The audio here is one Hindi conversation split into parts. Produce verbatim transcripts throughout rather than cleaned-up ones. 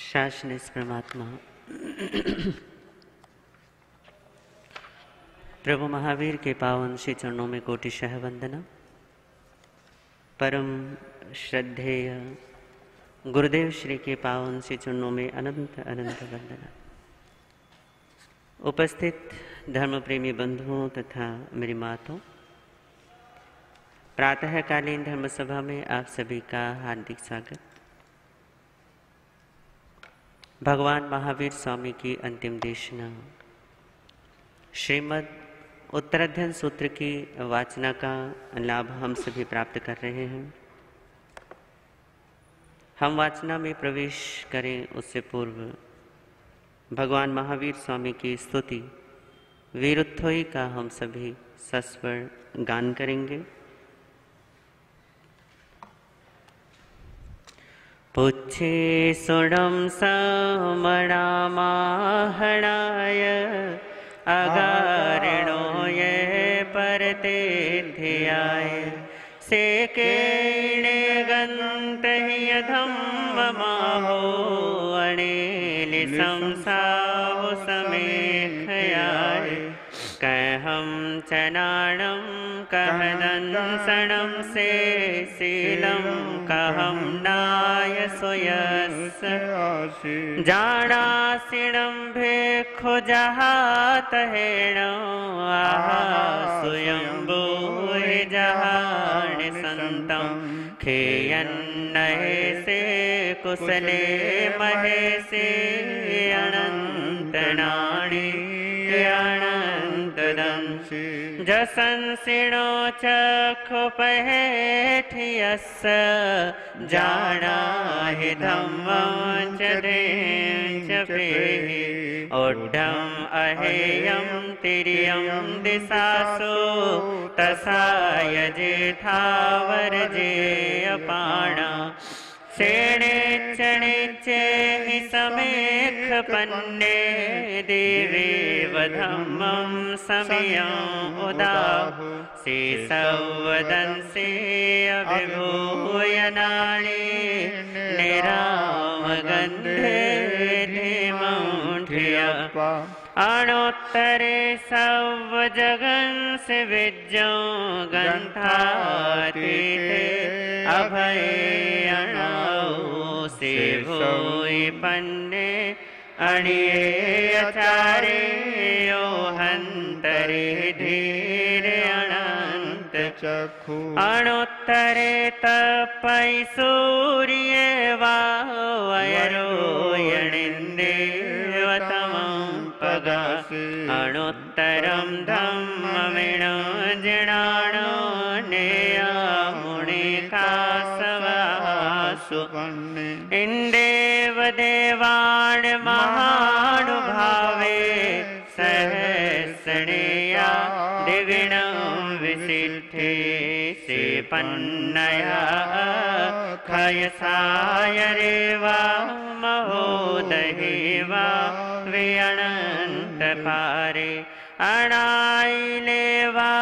शासनिस परमात्मा प्रभु महावीर के पावन श्री चरणों में कोटिशः वंदना। परम श्रद्धेय गुरुदेव श्री के पावन श्री चरणों में अनंत अनंत वंदना। उपस्थित धर्म प्रेमी बंधुओं तथा मेरी माताओं, प्रातःकालीन धर्म सभा में आप सभी का हार्दिक स्वागत। भगवान महावीर स्वामी की अंतिम देशना श्रीमद् उत्तराध्ययन सूत्र की वाचना का लाभ हम सभी प्राप्त कर रहे हैं। हम वाचना में प्रवेश करें उससे पूर्व भगवान महावीर स्वामी की स्तुति वीरुत्थोई का हम सभी सस्वर गान करेंगे। पुच्छे सुडम समणामाहणाय अगारिणो ये परते ध्याय सेकेणे गन्तहि धम्ममाहो अणेलि संसाहो समेखयाय कहं चनाणं कहदंसणं से शीलं कहं नाय सुयस् जानासिणं भिक्खु जहातहेणो आहा स्वयंभूहि जहानि संतं खेयन्नहे से कुशले महेशे अनन्तनाणि अनन्तदंसि जसंसिणो चक्षुपहेठियस्स जानाहि धम्मं च दें च पेहि ओढ्ढम् अहेयं तिर्यं दिशासु तसाय जेठावरजे अपाणा शेणे चणे चेहि समेख पन्ने देवे वधम्मं समियं उदाहु शेषवदंसे अभिभूय नाणी निरामगन्धे धीमौढ्यपा अणोत्तरे सवजगंस विज्जो गन्धातीते अभये अणाओ सेवोई पन्ने अणिये अचारे यो हन्तरे धीरे अनंत चक्षु अणोत्तरे तपै सूर्ये वायरो यणिन्देवतमं पगासे अणोत्तरं धम्ममिणो जिणाणो नेयामुनिकासवासु इन्देव देवान् महानुभावे सहस्रणेया दिविणं विसिद्धे से पन्नया खयसाय रेवा महोदहेवा विअनन्त पारे अणाइलेवा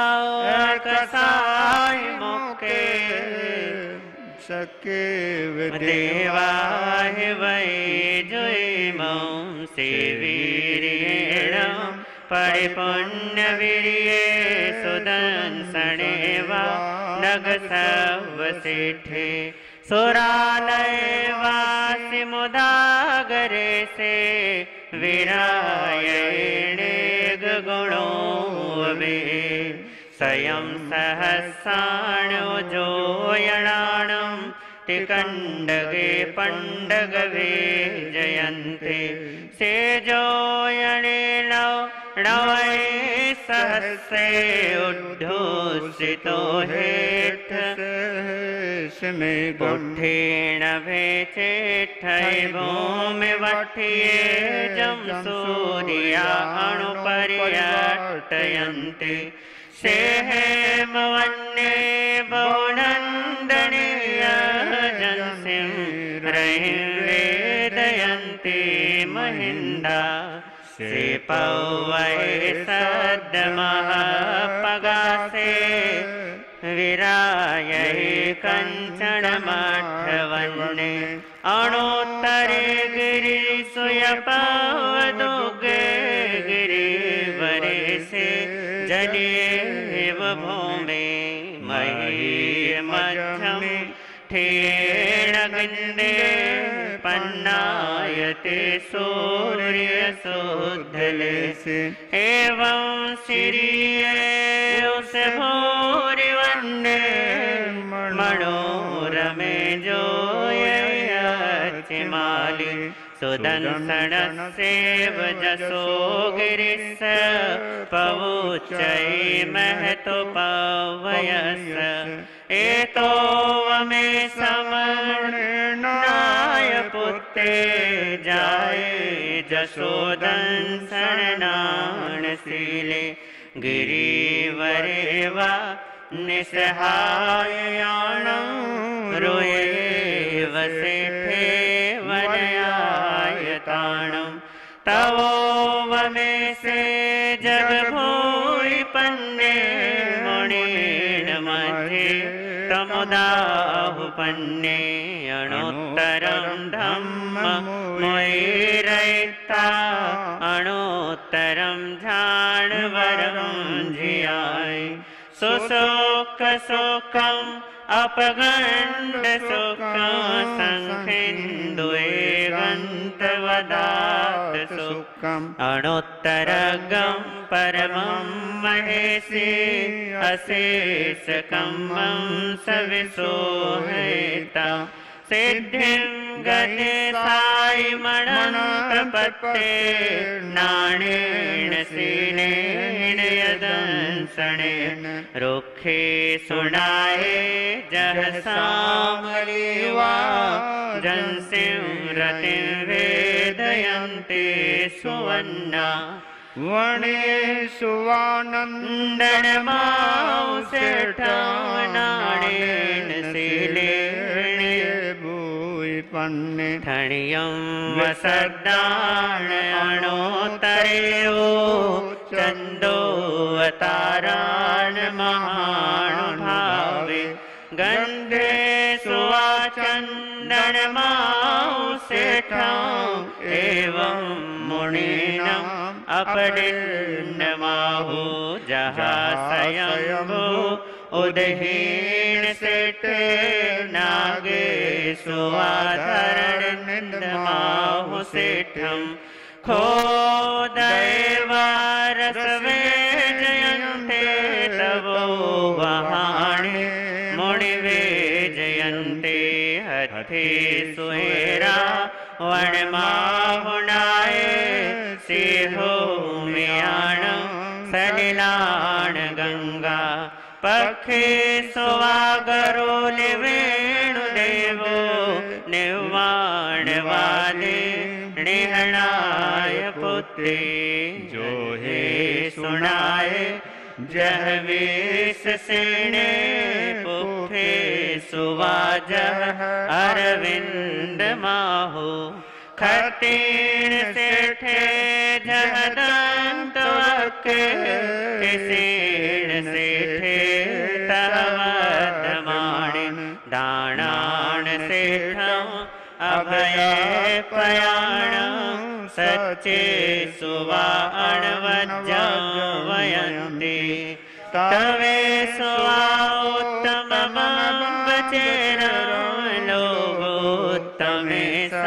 कसाय मुखे सके देवाहि वै जुइमं सेवीर्येण परिपुण्यवीर्ये सुदंसणेवा नगसवसिद्धे सुरालयवासि मुदागरे से विरायणे गुणो वे स्वयं सहस्राणुजोयणाणं तिकण्डगे पण्डगवे जयन्ते सेजोयणेन नवै सहस्रे उद्धूषितो हेठ उठेण भेचेठै भूमि वठिये जं सूर्या अणुपर्यटयन्ते से हेमवन्ये बहुनन्दनीय जंसिं रहिं वेदयन्ति महिन्दा से पौवै सद्महापगासे विरायै कंचन मठवन्ने अणोत्तरे गिरि क्षीरपवदुगे गिरिवरे से जनेव भूमे मही मध्यम ठेणगन्धे पन्नायते सूर्य शोधले से एवं श्रीये उस भूरि वन्ने मनोरमे जो यचिमाली सुदंसन सेव जसो गिरिस पवुचै महतो पवयस एतो वमे समनाय पुत्ते जाए जसोदंसन नाणशीले गिरिवरे वा निसहायाणं रोये वसेठे वनयायताणं तवो वमे से जगभूरि पन्ने मुनीन् मध्ये तमुदाहुपन्ने अणोत्तरं धम्म मुनिरैता अणोत्तरं झाणवरं जियाय सुशोक शोकम् अपगण्ड सुखं संखिन्दुये गन्तवदात् सुखम् अणोत्तरगं परमं महेशि अशेषकम्मं सविशोहयिता सिद्धिं गते सायमनन्तपत्ते नाणेन शीलेन यदंसनेन रुखे सुनाये जह सामलीवा जनसिं रतिं वेदयन्ते सुवन्ना वणे सुवानन्दन मांसेठानाणेन शीलेन पन्ने ठणियं वसदान अणोत्तरेयो चन्दोवतारान् महानुभावे गन्धे सुवाचन्दनमांसेठम् एवं मुनीनाम् अपरिन्नमाहु जहासयम्भो उदहीन सेठे नागे सुवाधरण निन्दमाहु सेठम् खोदैवारसवे जयन्ते तवो वहाणे मुनिवे जयन्ते हथे सुहेरा वनमाहुनाय सिंहो मियाण सलिलाण गंगा पक्षे सुवागरोल वेणुदेवो निर्वाणवादे निहणाय पुत्रे जो हे सुनाए जहवेश सेने पुफे सुवाजह अरविंद माहो खतीन सेठे जहदंत वके किसीण सेठे तवदमाण दाणाण सेठं अभय पयाण सच्चे सुवाण वज्जवयन्ति तवे सुवा उत्तममम्बचेर लोगोत्तमे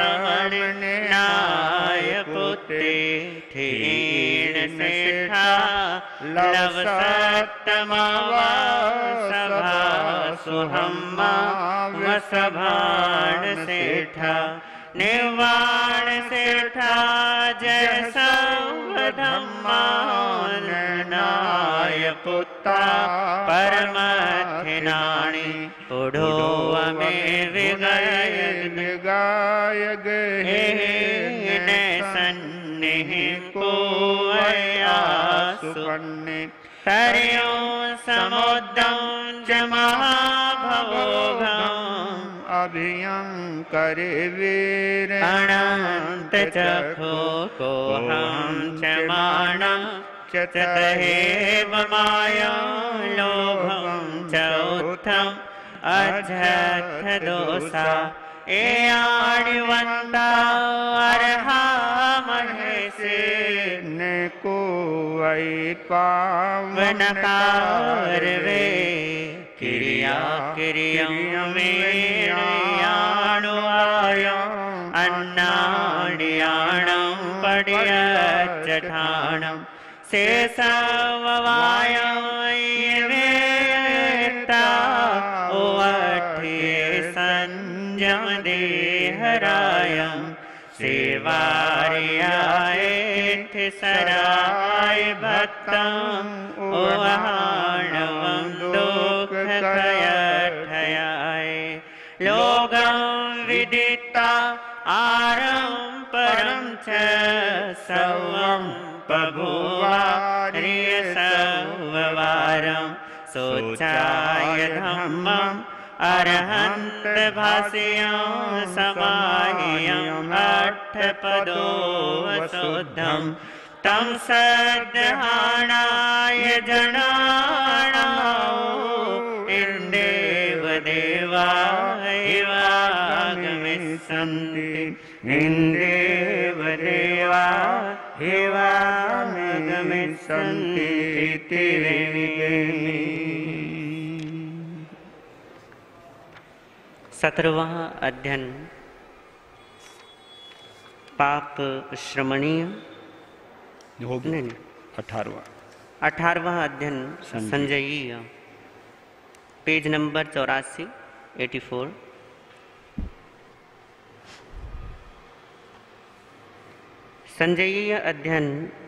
समर्णाय पुत्रे ठीण सेठा लव सत्तमावा सभा सुहम्मा वसभाण सेठा निर्वाण सेठा जय संवधम्माननाय पुत्ता परमथिनाणि पुढो अमे विगय विगाय गहे सन्निहिं को अयासुपन्ने तर्यो समुद्रं च महाभवोघम् अभियं करे वीर अनंत चखो कोहं च मानं च तहेव माया लोभं च उत्थम अजथ दोषा एयाणिवंता अर्हा महेशे ने को वै पावनकार वे क्रिया क्रियं मेणयाणु आया अन्नाड्याणं पड्यच्चठाणं शेषववायं वेत्ता ओवठ्ये संजम देहरायं सेवार्याय सराय भक्तं ओहाणवं दुःखकयठयाय लोगं विदिता आरं परं च सौवं बभूवार्यसौवारं सोचाय धम्मम् अरहंत भाष्यं समाह्यं अष्टपदो वसुद्धं तं सद्धानाय जनानां इंदेव देवागमिष्यन्ति इंदेव देवा देवागमिष्यन्ति इति वेदिनी। सत्रहवां अध्ययन पाप श्रमणीय नहीं अठारहवां अठारहवां अध्ययन संजयीय पेज नंबर चौरासी एटी फोर। संजयीय अध्ययन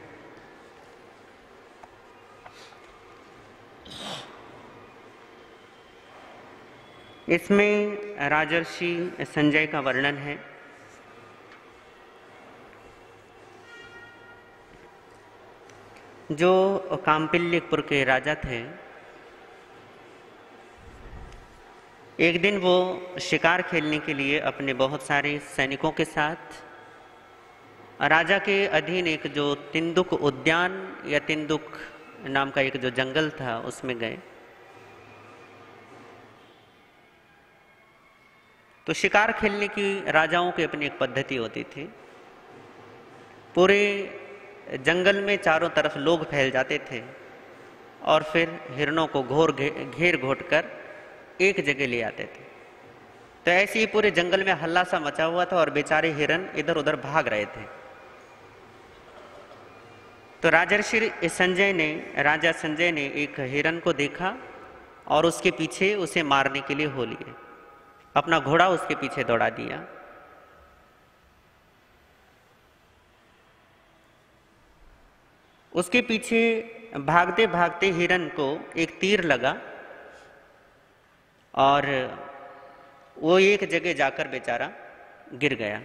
इसमें राजर्षि संजय का वर्णन है। जो काम्पिल्यपुर के राजा थे, एक दिन वो शिकार खेलने के लिए अपने बहुत सारे सैनिकों के साथ राजा के अधीन एक जो तिंदुक उद्यान या तिंदुक नाम का एक जो जंगल था उसमें गए। तो शिकार खेलने की राजाओं की अपनी एक पद्धति होती थी। पूरे जंगल में चारों तरफ लोग फैल जाते थे और फिर हिरणों को घोर घेर घोट कर एक जगह ले आते थे। तो ऐसे ही पूरे जंगल में हल्ला सा मचा हुआ था और बेचारे हिरण इधर उधर भाग रहे थे। तो राजर्षि संजय ने राजा संजय ने एक हिरण को देखा और उसके पीछे उसे मारने के लिए हो लिए, अपना घोड़ा उसके पीछे दौड़ा दिया। उसके पीछे भागते भागते हिरण को एक तीर लगा और वो एक जगह जाकर बेचारा गिर गया।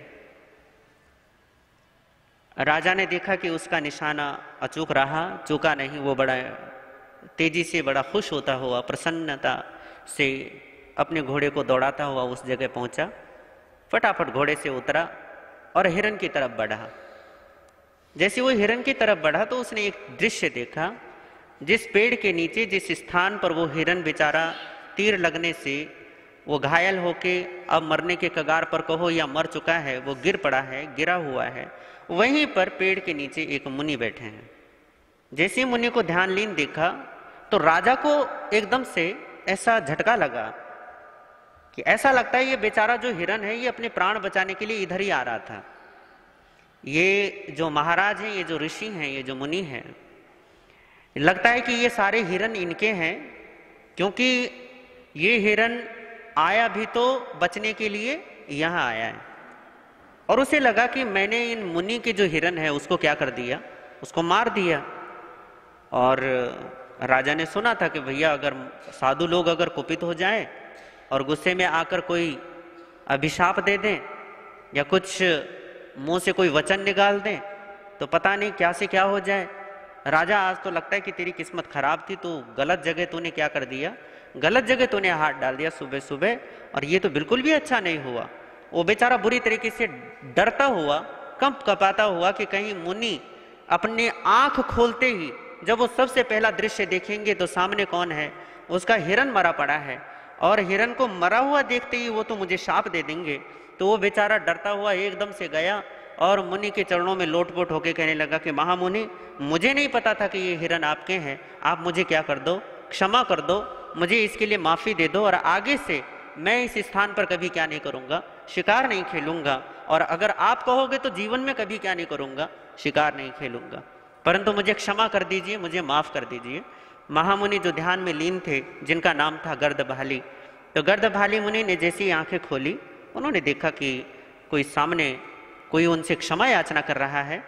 राजा ने देखा कि उसका निशाना अचूक रहा, चूका नहीं। वो बड़ा तेजी से, बड़ा खुश होता हुआ, प्रसन्नता से अपने घोड़े को दौड़ाता हुआ उस जगह पहुंचा। फटाफट घोड़े से उतरा और हिरण की तरफ बढ़ा। जैसे वो हिरण की तरफ बढ़ा तो उसने एक दृश्य देखा। जिस पेड़ के नीचे, जिस स्थान पर वो हिरण बेचारा तीर लगने से वो घायल होके अब मरने के कगार पर कहो या मर चुका है, वो गिर पड़ा है, गिरा हुआ है, वहीं पर पेड़ के नीचे एक मुनि बैठे हैं। जैसे मुनि को ध्यानलीन देखा तो राजा को एकदम से ऐसा झटका लगा कि ऐसा लगता है ये बेचारा जो हिरण है ये अपने प्राण बचाने के लिए इधर ही आ रहा था। ये जो महाराज हैं, ये जो ऋषि हैं, ये जो मुनि हैं, लगता है कि ये सारे हिरण इनके हैं, क्योंकि ये हिरण आया भी तो बचने के लिए यहाँ आया है। और उसे लगा कि मैंने इन मुनि के जो हिरण है उसको क्या कर दिया, उसको मार दिया। और राजा ने सुना था कि भैया अगर साधु लोग अगर कुपित हो जाएं और गुस्से में आकर कोई अभिशाप दे दें या कुछ मुंह से कोई वचन निकाल दें तो पता नहीं क्या से क्या हो जाए। राजा, आज तो लगता है कि तेरी किस्मत खराब थी, तो गलत जगह तूने क्या कर दिया, गलत जगह तूने हाथ डाल दिया सुबह सुबह, और ये तो बिल्कुल भी अच्छा नहीं हुआ। वो बेचारा बुरी तरीके से डरता हुआ, कंप कपाता हुआ कि कहीं मुनि अपने आंख खोलते ही जब वो सबसे पहला दृश्य देखेंगे तो सामने कौन है, उसका हिरण मरा पड़ा है, और हिरण को मरा हुआ देखते ही वो तो मुझे शाप दे देंगे। तो वो बेचारा डरता हुआ एकदम से गया और मुनि के चरणों में लोटपोट होके कहने लगा कि महामुनि, मुझे नहीं पता था कि ये हिरन आपके हैं, आप मुझे क्या कर दो, क्षमा कर दो, मुझे इसके लिए माफ़ी दे दो और आगे से मैं इस स्थान पर कभी क्या नहीं करूँगा, शिकार नहीं खेलूँगा, और अगर आप कहोगे तो जीवन में कभी क्या नहीं करूँगा, शिकार नहीं खेलूँगा, परंतु मुझे क्षमा कर दीजिए, मुझे माफ़ कर दीजिए। महामुनि जो ध्यान में लीन थे, जिनका नाम था गर्दभाली, तो गर्दभाली मुनि ने जैसी आंखें खोली, उन्होंने देखा कि कोई सामने कोई उनसे क्षमा याचना कर रहा है,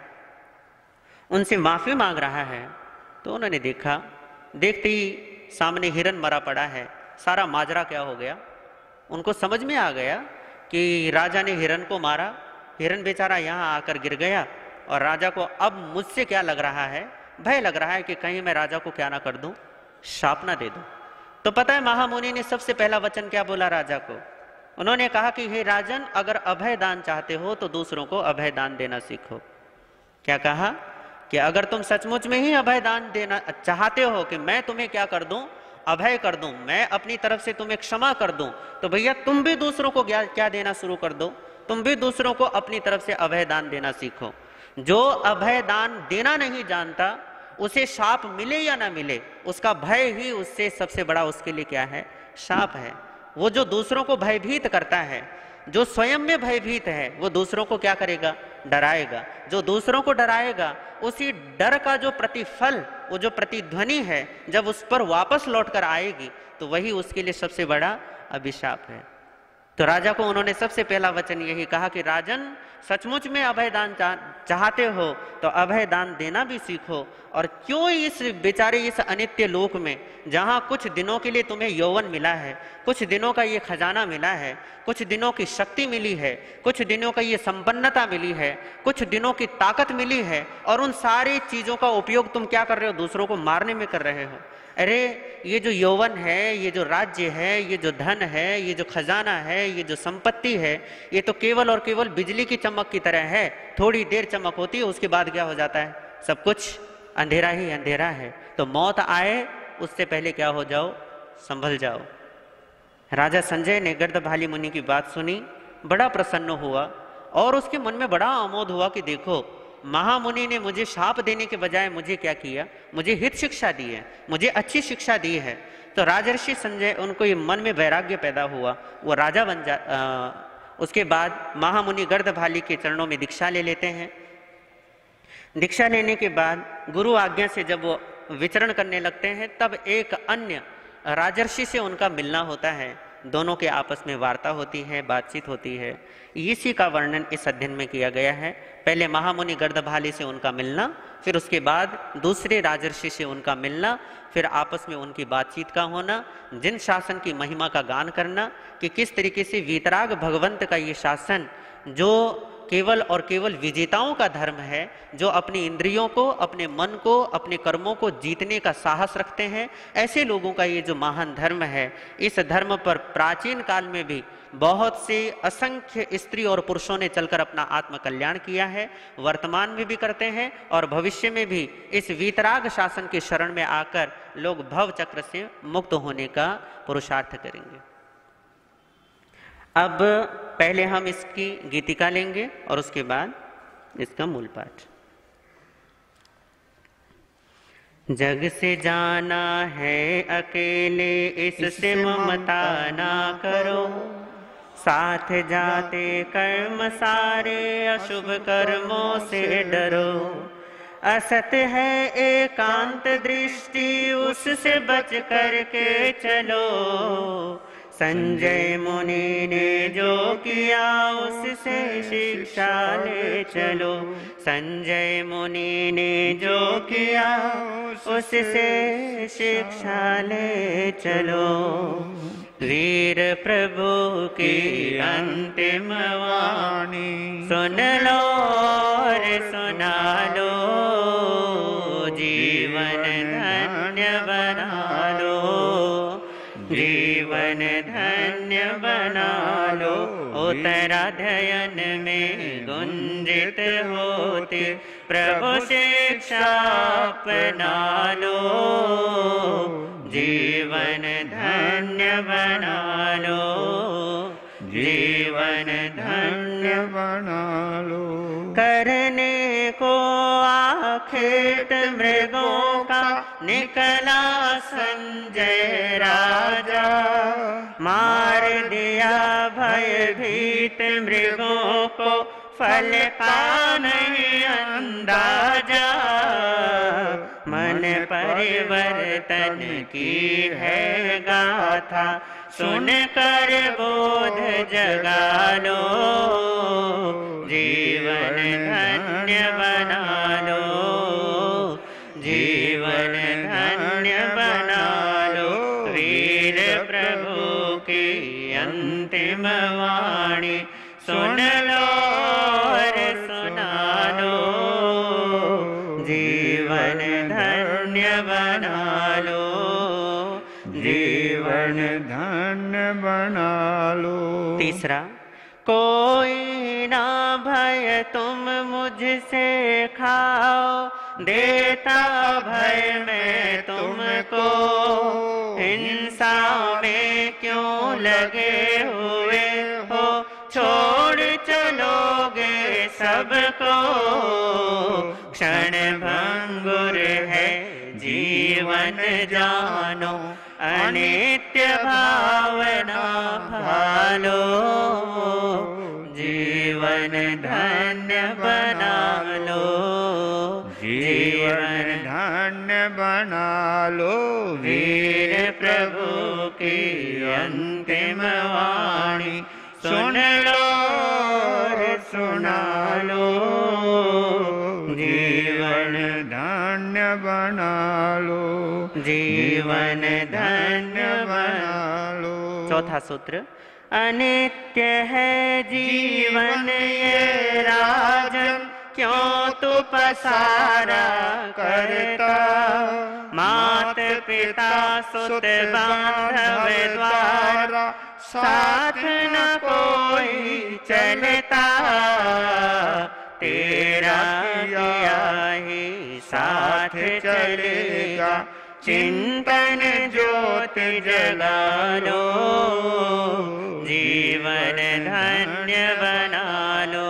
उनसे माफ़ी मांग रहा है। तो उन्होंने देखा, देखते ही सामने हिरन मरा पड़ा है। सारा माजरा क्या हो गया, उनको समझ में आ गया कि राजा ने हिरन को मारा, हिरन बेचारा यहाँ आकर गिर गया, और राजा को अब मुझसे क्या लग रहा है, भय लग रहा है कि कहीं मैं राजा को क्या ना कर दूं, शाप ना दे दूं। तो पता है महामुनि ने सबसे पहला वचन क्या बोला राजा को, उन्होंने कहा कि हे राजन, अगर अभय दान चाहते हो तो दूसरों को अभय दान देना सीखो। क्या कहा कि अगर तुम सचमुच में ही अभय दान देना चाहते हो कि मैं तुम्हें क्या कर दूं, अभय कर दूं, मैं अपनी तरफ से तुम्हें क्षमा कर दूं, तो भैया तुम भी दूसरों को क्या देना शुरू कर दो, तुम भी दूसरों को अपनी तरफ से अभय दान देना सीखो। जो अभय दान देना नहीं जानता, उसे शाप मिले या ना मिले, उसका भय ही उससे सबसे बड़ा उसके लिए क्या है, शाप है। वो जो दूसरों को भयभीत करता है, जो स्वयं में भयभीत है, वो दूसरों को क्या करेगा, डराएगा। जो दूसरों को डराएगा, उसी डर का जो प्रतिफल, वो जो प्रतिध्वनि है, जब उस पर वापस लौटकर आएगी, तो वही उसके लिए सबसे बड़ा अभिशाप है। तो राजा को उन्होंने सबसे पहला वचन यही कहा कि राजन, सचमुच में अभय दान चा, चाहते हो तो अभय दान देना भी सीखो। और क्यों इस बेचारे इस अनित्य लोक में, जहाँ कुछ दिनों के लिए तुम्हें यौवन मिला है, कुछ दिनों का ये खजाना मिला है, कुछ दिनों की शक्ति मिली है, कुछ दिनों का ये संपन्नता मिली है, कुछ दिनों की ताकत मिली है, और उन सारी चीज़ों का उपयोग तुम क्या कर रहे हो, दूसरों को मारने में कर रहे हो। अरे ये जो यौवन है, ये जो राज्य है, ये जो धन है, ये जो खजाना है, ये जो संपत्ति है, ये तो केवल और केवल बिजली की चमक की तरह है। थोड़ी देर चमक होती है, उसके बाद क्या हो जाता है, सब कुछ अंधेरा ही अंधेरा है। तो मौत आए उससे पहले क्या हो जाओ, संभल जाओ। राजा संजय ने गर्दभाली मुनि की बात सुनी, बड़ा प्रसन्न हुआ, और उसके मन में बड़ा आमोद हुआ कि देखो, महामुनि ने मुझे शाप देने के बजाय मुझे क्या किया, मुझे हित शिक्षा दी है, मुझे अच्छी शिक्षा दी है। तो राजर्षि संजय, उनको ये मन में वैराग्य पैदा हुआ, वो राजा बन जा आ, उसके बाद महामुनि गर्दभाली के चरणों में दीक्षा ले लेते हैं। दीक्षा लेने के बाद गुरु आज्ञा से जब वो विचरण करने लगते हैं, तब एक अन्य राजर्षि से उनका मिलना होता है, दोनों के आपस में वार्ता होती है, बातचीत होती है। इसी का वर्णन इस अध्ययन में किया गया है। पहले महामुनि गर्दभाली से उनका मिलना, फिर उसके बाद दूसरे राजर्षि से उनका मिलना, फिर आपस में उनकी बातचीत का होना, जिन शासन की महिमा का गान करना कि किस तरीके से वीतराग भगवंत का ये शासन जो केवल और केवल विजेताओं का धर्म है, जो अपनी इंद्रियों को, अपने मन को, अपने कर्मों को जीतने का साहस रखते हैं, ऐसे लोगों का ये जो महान धर्म है, इस धर्म पर प्राचीन काल में भी बहुत से असंख्य स्त्री और पुरुषों ने चलकर अपना आत्म कल्याण किया है, वर्तमान में भी करते हैं, और भविष्य में भी इस वीतराग शासन के शरण में आकर लोग भव चक्र से मुक्त होने का पुरुषार्थ करेंगे। अब पहले हम इसकी गीतिका लेंगे और उसके बाद इसका मूल पाठ। जग से जाना है अकेले, इससे ममता ना करो, साथ जाते कर्म सारे, अशुभ कर्मों से डरो। असत है एकांत दृष्टि, उससे बच करके चलो, संजय मुनि ने जो किया उससे शिक्षा ले चलो। संजय मुनि ने जो किया उससे शिक्षा ले चलो। वीर प्रभु की अंतिम वाणी सुन लो और सुना लो, जीवन धन्य बना लो, जीवन धन्य बना लो। उत्तराध्ययन में गुंजित होते प्रभु शिक्षा अपना लो, जीवन धन्य बना लो, जीवन धन्य बना लो। करने को आखेट मृगों का निकला संजय राजा, मार दिया भयभीत मृगों को फल का नहीं अंदाजा। मन परिवर्तन की है गाथा, सुन कर बोध जगा लो। जीवन धन्य बना लो, जीवन धन्य बना लो। वीर प्रभु की अंतिम वाणी सुन लो और सुना लो। जीवन धन्य बना लो, जीवन धन्य बना लो। तीसरा, कोई ना भय तुम मुझसे खाओ, देता भय मैं तुमको। हिंसा में क्यों लगे हुए हो, छोड़ चलोगे सबको। क्षण भंगुर है जीवन जानो, अनित्य भावना भालो। जीवन धन्य बना लो, जीवन धन्य बना लो। वीर प्रभु की अंतिम वाणी सुन लो और सुना लो। जीवन धन्य बना लो, जीवन धन्य बना लो। चौथा सूत्र, अनित्य है जीवन ये राजन, क्यों तू पसारा करता। मात पिता सुत बांधव द्वारा, साथ न कोई चलता। तेरा किया ही साथ चलेगा, चिंतन ज्योति जला लो। जीवन धन्य बना लो,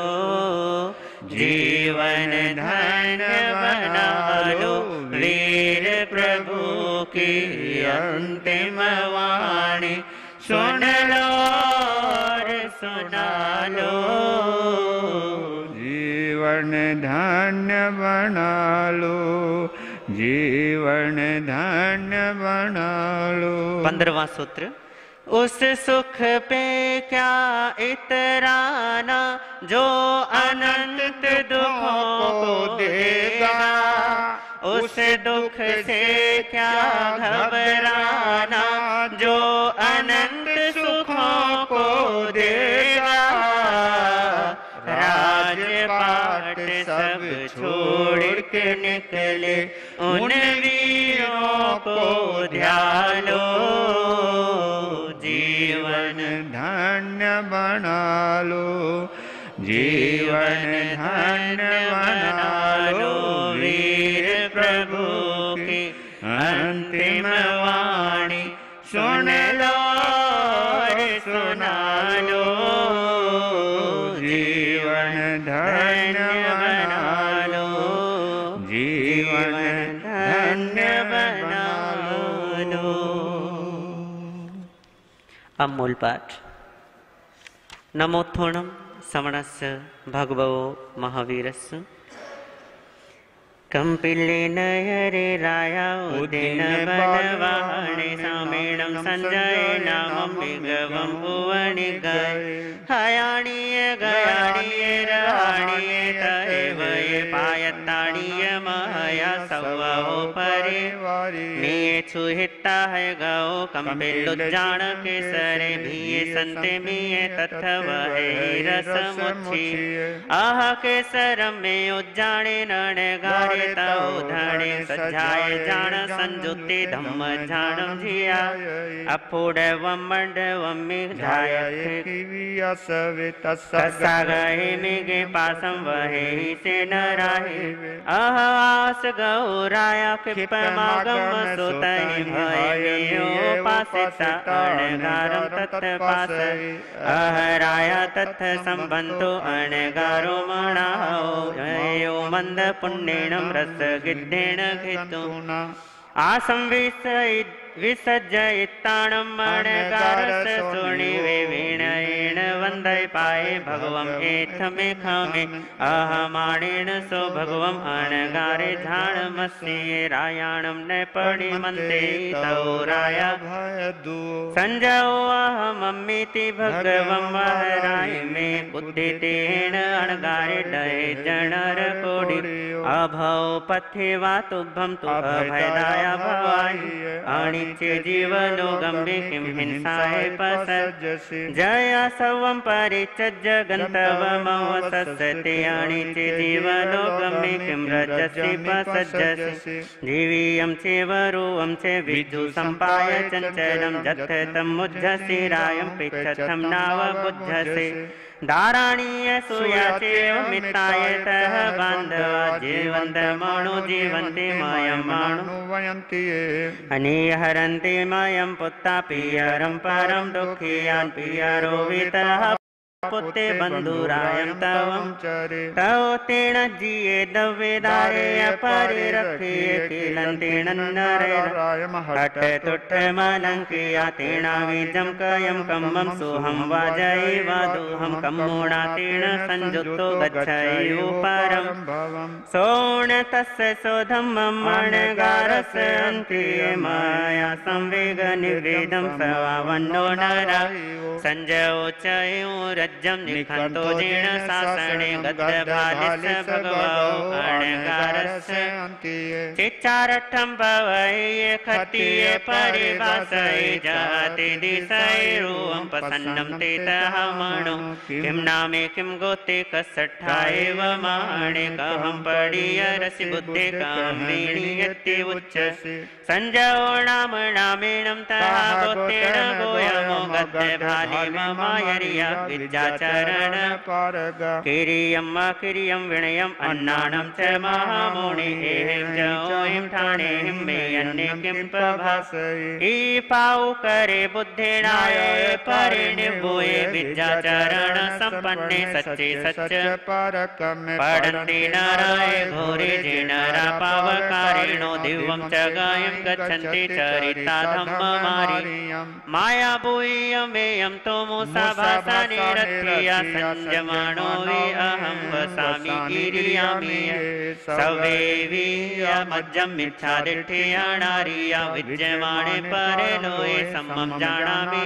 जीवन धन्य बना लो। वीर प्रभु की अंतिम वाणी सुन लो और सुना लो। जीवन धन्य बना लो, जीवन धन्य बना लो। पंद्रहवां सूत्र, उस सुख पे क्या इतराना, जो अनंत दुखों को देगा। उस दुख से क्या घबराना, जो अनंत सुखों को देगा। राजपाट सब छोड़ के निकले, उन वीरों को ध्यालो। जीवन धन्य बना लो, जीवन धन्य बना लो। वीर प्रभु की अंतिम वाणी सुन लो और सुना लो। जीवन धन्य बना लो, जीवन धन्य बना लो। अब मूल पाठ। नमोत्थोणम समणस्य भगवो महावीरस्य, कंपिलेन हरे राया उदिन बनवाणे। सामेणं संजय नामं विगवं भुवनिगय। हयाणीय गयाणीय रहाणीय तएव ये पायत्ताणीय महया सवहो परे। मिये छुहिता है गौ कंपिलुज्जाण के सरे। मिये संते मिये तत्व है रस मुच्छी। आह के सरम में उज्जाणे नण गारे धणे। सजाए जान संजुति धम्म झाणम जिया। अफोड़ वमंड वम्मी झायत कसा गए मिगे पासम वहे से न राहे। अह आस पास गौराया क्षिप्रमागम सुतहि भय पासिता अणगारम तत् पास अहराया तत् संबंधो अणगारो मणाओ यो मंद पुण्येन रस गिद्धेन घितुना आसं विसज्जयिताणं मणगारस सुणि विवीणयेण वंदय पाये भगवम एथमे खमे अहमाणेन सो भगवम अणगारे झाणमस्ये रायाणं न परिमन्ते तौ राया संजयो अहममीति भगवम वहराय मे बुद्धितेन अणगारे डये जनर कोडि अभव पथ्ये वा तुभ्यं तु अभयदाया भवाय अनित्य जीवनो गम्भे किं हिंसाय पसज्जसि जय सर्वं परित्यज्य गन्तव्यमवसस्यते अनित्य जीवनो गम्भे किं रजसि पसज्जसि जीवीयं चेव रूपं च विद्धु सम्पाय चञ्चलं जथतं मुज्झसि रायं पृच्छथं नावबुध्यसि धारणीय सूयाचेव मिताय तः बान्धवा जीवन्त मणु जीवन्ति मयं मणु वयन्ति अनिहरन्ति मयं पुत्ता पियरं परं दुःखियान् पियरो वितः पुत्ते बन्धुरायं तवं तव तेन जिये दव्यदारे अपरिरक्षिये किलन्तेन नरे हठ तुठ मलङ्किया तेना बीजं कयं कम्मं सोहं वाजयि वादुहं कम्मोणा तेन संयुक्तो गच्छयि परं सोण तस्य सोधं मणगारस अन्त्ये माया संवेग निर्वेदं सवावन्नो नरा संजयोचयो रज्जं निखन्तो जीर्ण शासने गद्यभालिस्य भगवो अणगारस्य चिच्चारठं भवये खत्तिये परिभासये जहति दिशये रूपं प्रसन्नं तेतः मणो किं नामे किं गोते कस्सठा एव माणे कहं पडीय रसि बुद्धे कामिणीयति उच्चसि संजयो नाम नामेणं तः गोतेन गोयमो गद्यभालि ममायरिया विद्याचरण किरियं किरियं विनयम् अन्नानं च महामुनि एहिं च ओहिं ठाणेहिं मे अन्ये किं प्रभासये ईपाउ करे बुद्धेनाय परिनिर्भूये विद्याचरण संपन्ने सच्चे सच्च पठन्ति नराय घोरे जे नरा पावकारिणो दिव्यं च गायं गच्छन्ति चरिता धम्ममारि माया भूयमेयं तोमो सभासने रत्या संजमानो वि अहं वसामि गिरियामि सवे वियमज्जं मिथ्यादिठ्ठिया नारिया विद्यमाने परे लोये सम्मं जानामि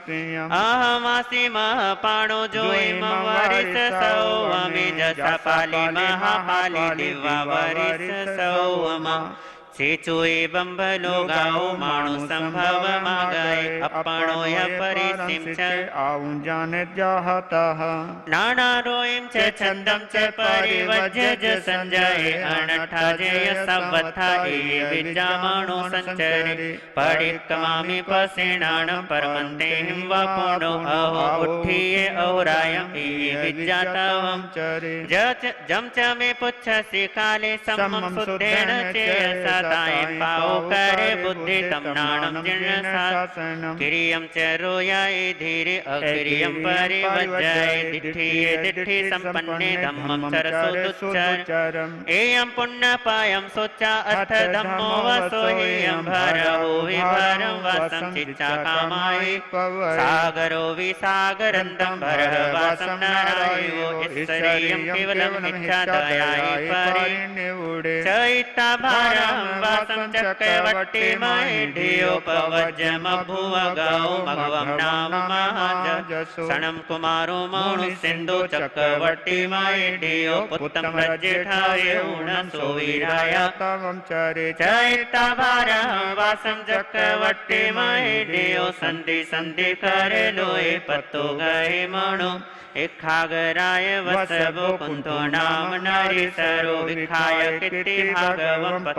अहमासि महापाणो जोयिम वरिस सौवमि जसपालि महापालि दिवा वरिस सौवमा सेचुए बंबलो गाओ माणु संभव मागाए अपनो य परिसिम च आऊं जाने जाहतः नाना रोइम च छंदम च परिवज्य ज संजय अनठा जय सबथा ए विद्या माणो संचरे परिक्रमामि पसेनान परमन्ते हिम वपुणो अहो उठिये अहोरायं ए विद्या तवं चरे जच जम च मे पुच्छसि काले सम्मं सुद्धेन चेयसा ताये पाओ करे बुद्धि तम नाणं जिन्न शासनं किरियं च रोयाये धीरे अकिरियं परिवज्जाये दिठिये दिठि संपन्ने धम्मं चरसोदुच्चरम् एयं पुण्यपायं सोचा अथ धम्मो वसोहियं भरहो विभरं वासं चिच्चा कामाये सागरो विसागरन्दं भरः वासं नारायो ईश्वरीयं केवलं मिथ्या दयाये परि चैता भारं वासं चक्रवर्ती महे धियोपवज्यमभुव गाओ मघवं नाम महाजसो सणं कुमारो मणु सिन्धु चक्रवर्ती महे धियो पुत्रं प्रज्येठाये ऊणसो वीराया तवं चरे चैता भारं वासं चक्रवर्ती महे धियो सन्धि सन्धि करे लोये पत्तो गए मणु इखागराय वसवो कुंतो नाम नारी सरो विखाय किति भागवं पत्तो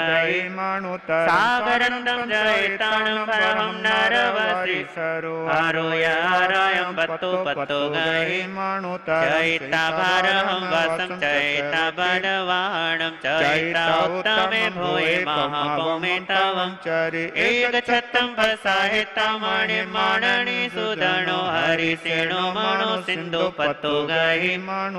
गए सागरंदम जयताणम परहम नरवसी आरोयारायम पत्तो पत्तो गए जयता भारहम वसम जयता बलवाणम जयता उत्तमे भूये महाभौमे तवम एक छत्तम बसाहिता मणि माणनी सुदणो हरि सेणो मणो सिंधु पत्तो गए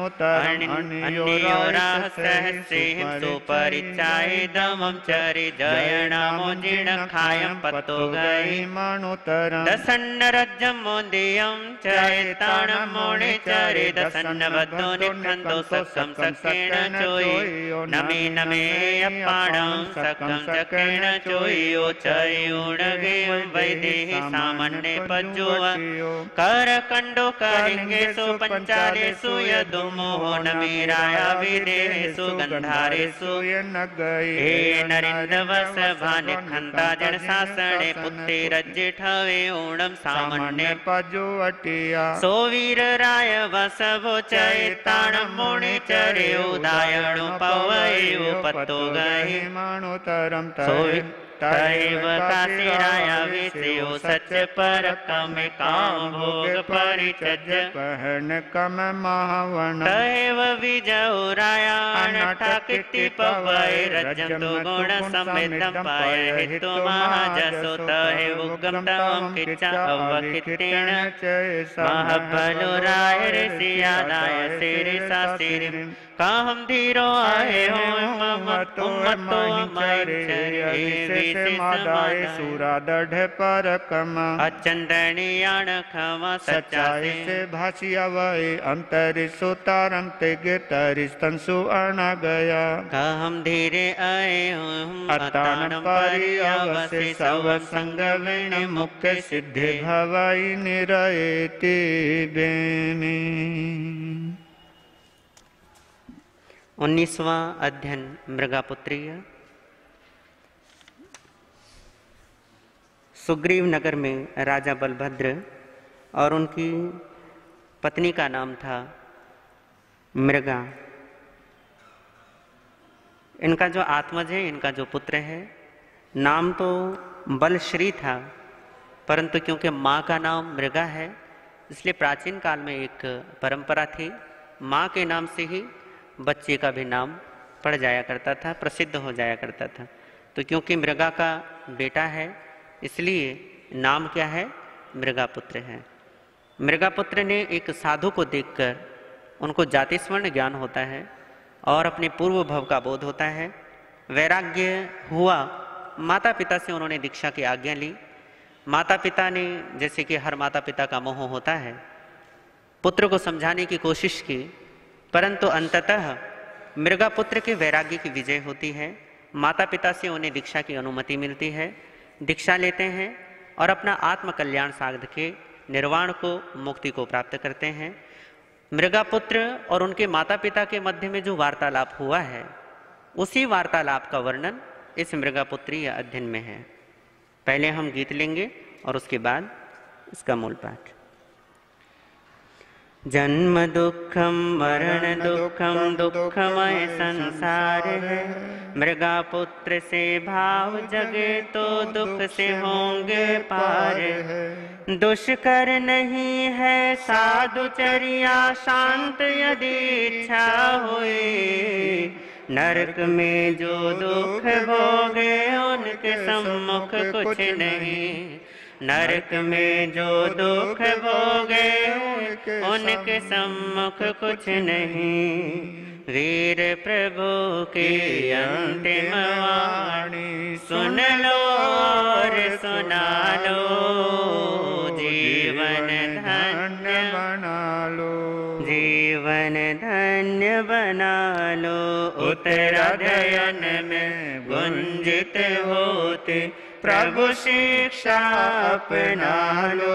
अन्योरा सहस्रीम सुपरिचाय दमम चरि जयनामो जीर्ण खायम पत्तो गए दसन्न रज्जम मोदियम चैताणम मोणे चरि दसन्न बद्धो निखंदो सक्कम सक्केण चोई नमे नमे अपाणम सक्कम सक्केण चोयो चयूण गेयम वैदेहि सामन्ने पज्जुव कर कंडो करिंगे सु पंचारेसु यदुमोह नमीराया विदेहेसु गंधारेसु हे नरिंदव सभा निखंता जन सासणे पुत्ते रज्जे ठवे ओणम सामन्ने पजुवटिया सो वीर राय वसवो चैताण मोणे चरे उदायणो पवयो पत्तो गए माणोतरम तय तैव काशीराया विषयो सच पर कम काम भोग परिचज पहन कम महावण तैव विजौराया अनठकिति पवय रजम तो गुण समेतम पाय हितु महाजसो तैव उगम तवम किच्चा अवकितेन महाबलो राय ऋषियादाय सिरि सासिरि काहम धीरो आए हो ममतो मतो मई मादाय सूरा दढ़ पर कमा अचंदनियाण खमा सच्चाई से भाषिया वही अंतरि सुतारम तेग तरिस्तंसु अना गया हम धीरे आए हम अतान परियावसे सव संग विनि मुख्य सिद्धि भवाई निरयति बेनी। उन्नीसवां अध्ययन मृगापुत्रीय। सुग्रीव नगर में राजा बलभद्र और उनकी पत्नी का नाम था मृगा। इनका जो आत्मज है, इनका जो पुत्र है, नाम तो बलश्री था, परंतु क्योंकि माँ का नाम मृगा है इसलिए प्राचीन काल में एक परंपरा थी, माँ के नाम से ही बच्चे का भी नाम पड़ जाया करता था, प्रसिद्ध हो जाया करता था। तो क्योंकि मृगा का बेटा है इसलिए नाम क्या है, मृगापुत्र है। मृगापुत्र ने एक साधु को देखकर उनको जाति स्वर्ण ज्ञान होता है और अपने पूर्व भव का बोध होता है, वैराग्य हुआ। माता पिता से उन्होंने दीक्षा की आज्ञा ली। माता पिता ने, जैसे कि हर माता पिता का मोह होता है, पुत्र को समझाने की कोशिश की, परंतु अंततः मृगापुत्र के वैराग्य की विजय होती है। माता पिता से उन्हें दीक्षा की अनुमति मिलती है, दीक्षा लेते हैं और अपना आत्म कल्याण साध के निर्वाण को, मुक्ति को प्राप्त करते हैं। मृगापुत्र और उनके माता पिता के मध्य में जो वार्तालाप हुआ है, उसी वार्तालाप का वर्णन इस मृगापुत्री अध्ययन में है। पहले हम गीत लेंगे और उसके बाद इसका मूल पाठ। जन्म दुखम मरण दुखम दुखमय संसार है, मृगापुत्र से भाव जगे तो दुख से होंगे पार है। दुष्कर नहीं है साधुचर्या शांत यदि इच्छा हुई, नरक में जो दुख भोगे उनके सम्मुख कुछ नहीं। नरक में जो दुख भोगे उनके सम्मुख कुछ नहीं। वीर प्रभु की अंतिम वाणी सुन लो और सुना लो, जीवन धन्य बना लो, जीवन धन्य बना लो। उत्तराध्ययन में गुंजित होते प्रभु शिक्षा अपना लो,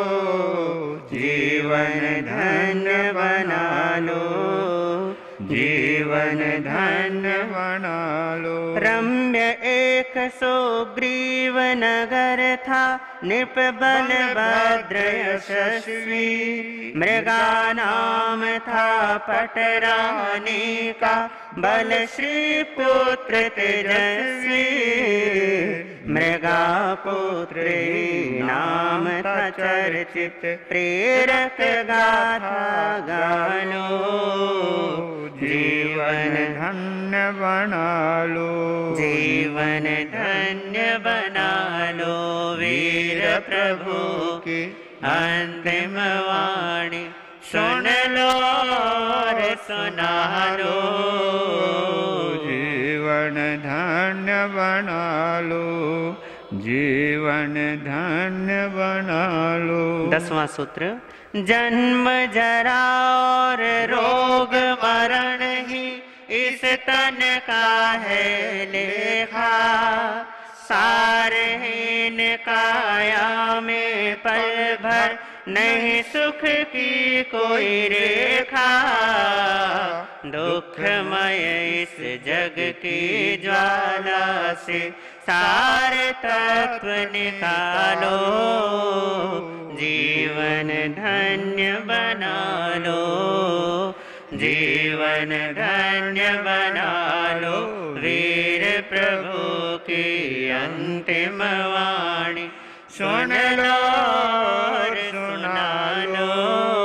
जीवन धन्य बना लो, जीवन धन्य बना लो। रम्य एक सुग्रीव नगर था, नृप बल भद्र यशस्वी। मृगा नाम था पटरानी का, बल श्री पुत्र तेजस्वी। मृगा पुत्र नाम था चर्चित, प्रेरक गाथा गालो। जीवन धन्य बना लो, जीवन धन्य बना लो। वीर प्रभु की अंतिम वाणी सुन लो और सुना लो। जीवन धन्य बना लो, जीवन धन्य बना लो। दसवां सूत्र। जन्म जरा और रोग मरण ही इस तन का है लेखा। सारहीन काया में पल भर नहीं सुख की कोई रेखा। दुखमय इस जग की ज्वाला से सारे तत्व निकालो। जीवन धन्य बना लो, जीवन धन्य बना लो। वीर प्रभु की अंतिम वाणी सुन लो और सुना लो।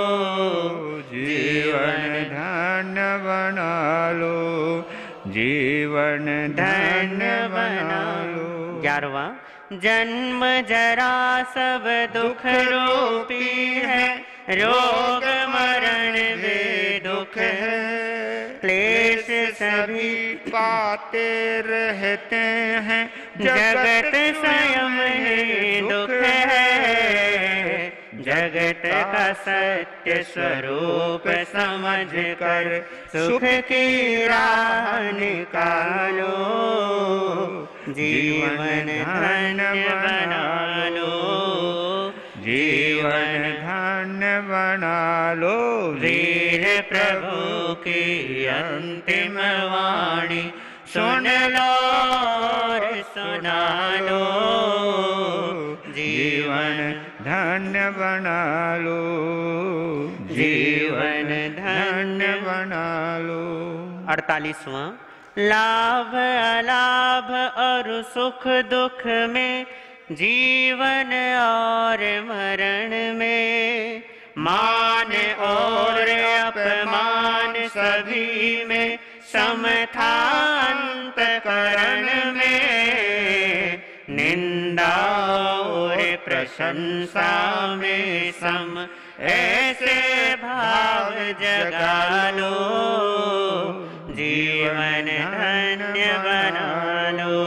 जीवन धन्य बना लो, जीवन धन्य बना लो। ग्यारहवां। जन्म जरा सब दुख रूपी है, रोग मरण वे दुख है। क्लेश सभी पाते रहते हैं, जगत स्वयं ही दुख है। जगत का सत्य स्वरूप समझ कर सुख की राह निकालो। जीवन धन्य बना लो, जीवन धन्य बना लो। वीर प्रभु की अंतिम वाणी सुन लो और सुना लो। जीवन धन्य बना लो, जीवन धन्य बना लो। अड़तालीसवां। लाभ अलाभ और सुख दुख में, जीवन और मरण में। मान और अपमान सभी में, समथा अंतकरण में। निंदा और प्रशंसा में सम, ऐसे भाव जगा लो। जीवन धन्य बना लो,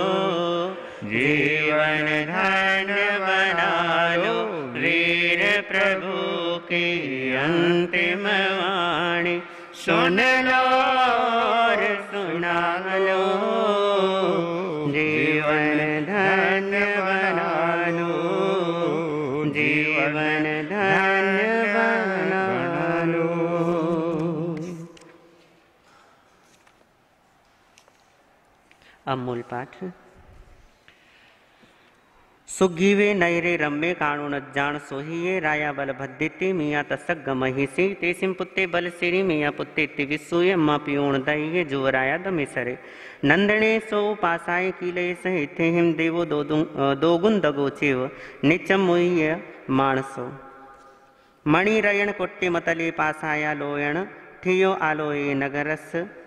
जीवन धन्य बना लो। वीर प्रभु की अंतिम वाणी सुन लो और सुना लो। जीवन धन्य बना लो, जीवन धन्य बना लो। अब मूल पाठ। सुग्रीवे नैरे रम्ये काणु न जान सोहिये। राया बल भद्दिति मिया तसग महिषी। तेसिम पुत्ते बल सिरी मिया पुत्ते तिविसूय। अम्मा पियोण दइये जुवराया दमेसरे। नंदने सो पासाय कीले सहित हिम देवो दोगुन दगोचेव। निचम मुह्य मानसो। मणि रयण कोट्टे मतले पासाया लोयण। ठियो आलोये नगरस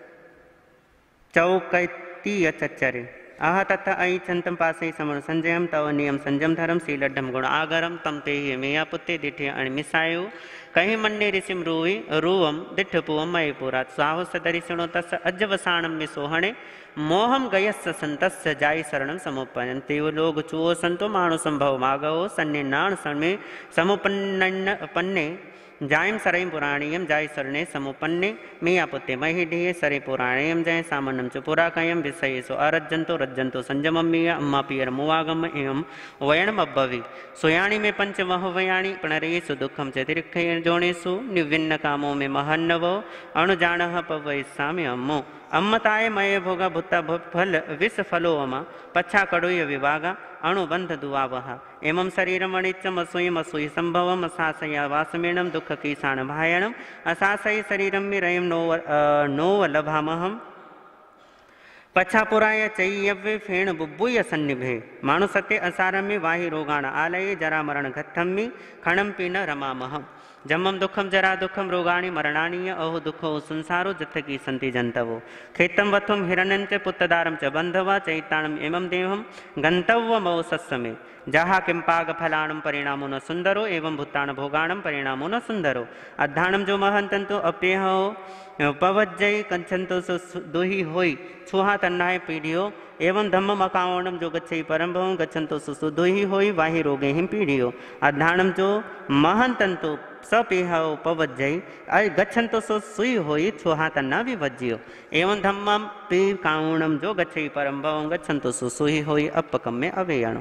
चौकतीय चचरे। आह तथा अई चंतम पासे समण संजयम तव नियम संजम धरम शीलड्ढम गुण आगरम तम ते मेया पुत्ते दिठे अणमिसायो। कहीं मन्ने ऋषिम रूई रूवम दिठ पुवम मय पुरा। साहस दरिशणो तस् अजवसाणम में सोहणे। मोहम गयस्य संतस्य जाय शरणम समुपन्न। तेव लोग चुओ संतो माणु संभव मागवो। सन्ने नाण समे समुपन्न पन्ने। जायम सरई पुराणीयम जाय सरणे समुपन्ने। मिया पुत्ते मही ढिये सरे पुराणीयम जय सामन्नम च पुराकयम विषयेषु अरज्जंतो रज्जंतो संजमम मिया अम्मा पियर मुवागम एवं वयणम अब्बवी। सुयाणी में पंच वह वयाणी प्रणरेषु दुखम च तिरक्षय जोणेषु। निविन्न कामों में महन्नवो। अणुजाणः पवयिष्यामि अम्मो। अम्मताय मये भोगा भूता फल विष फलो अमा पच्छा कड़ोय विभागा अणुबंध दुआवहा एवं शरीरम अनित्यम असुयम असुय संभवम असासया वासमेणम दुख कीसान भायणम असासय शरीरम में रयम नोव नोव लभामहम पच्छापुराय चय्यव्य फेण बुब्बुय सन्निभे मानु सत्य असार में वाहि रोगाण आलये जरा मरण घत्थम में खणम पीन रमामहम जमम दुखम जरा दुखम रोगाणी मरणानीय अहो दुखो संसारो जथ की संति जंतवो खेतम वथुम हिरण्यंच पुत्रदारम च बंधवा चैताणम एवं देवम गंतव्यमो सत्समे जहा किंपाग फलाणम परिणामो न सुंदरो एवं भूतान भोगाणम परिणामो न सुंदरो अद्धाणम जो महंतंतो अप्यहो पवज्जय कंचंतो सो दुहि होई छुहा तन्नाय पीढ़ियो एवं धम्म अकावणम जो गच्छई परम भवम गच्छंतो सो दुहि होई वाहि रोगे हिम पीढ़ियो अद्धाणम जो महंतंतो सपेहो पवज्जय गच्छंतो सो सुई होई छुहा तन्ना विवज्जियो एवं धम्मम पे कावणम जो गच्छई परम भवम गच्छंतो सो सुहि होई अपकम में अवेयणो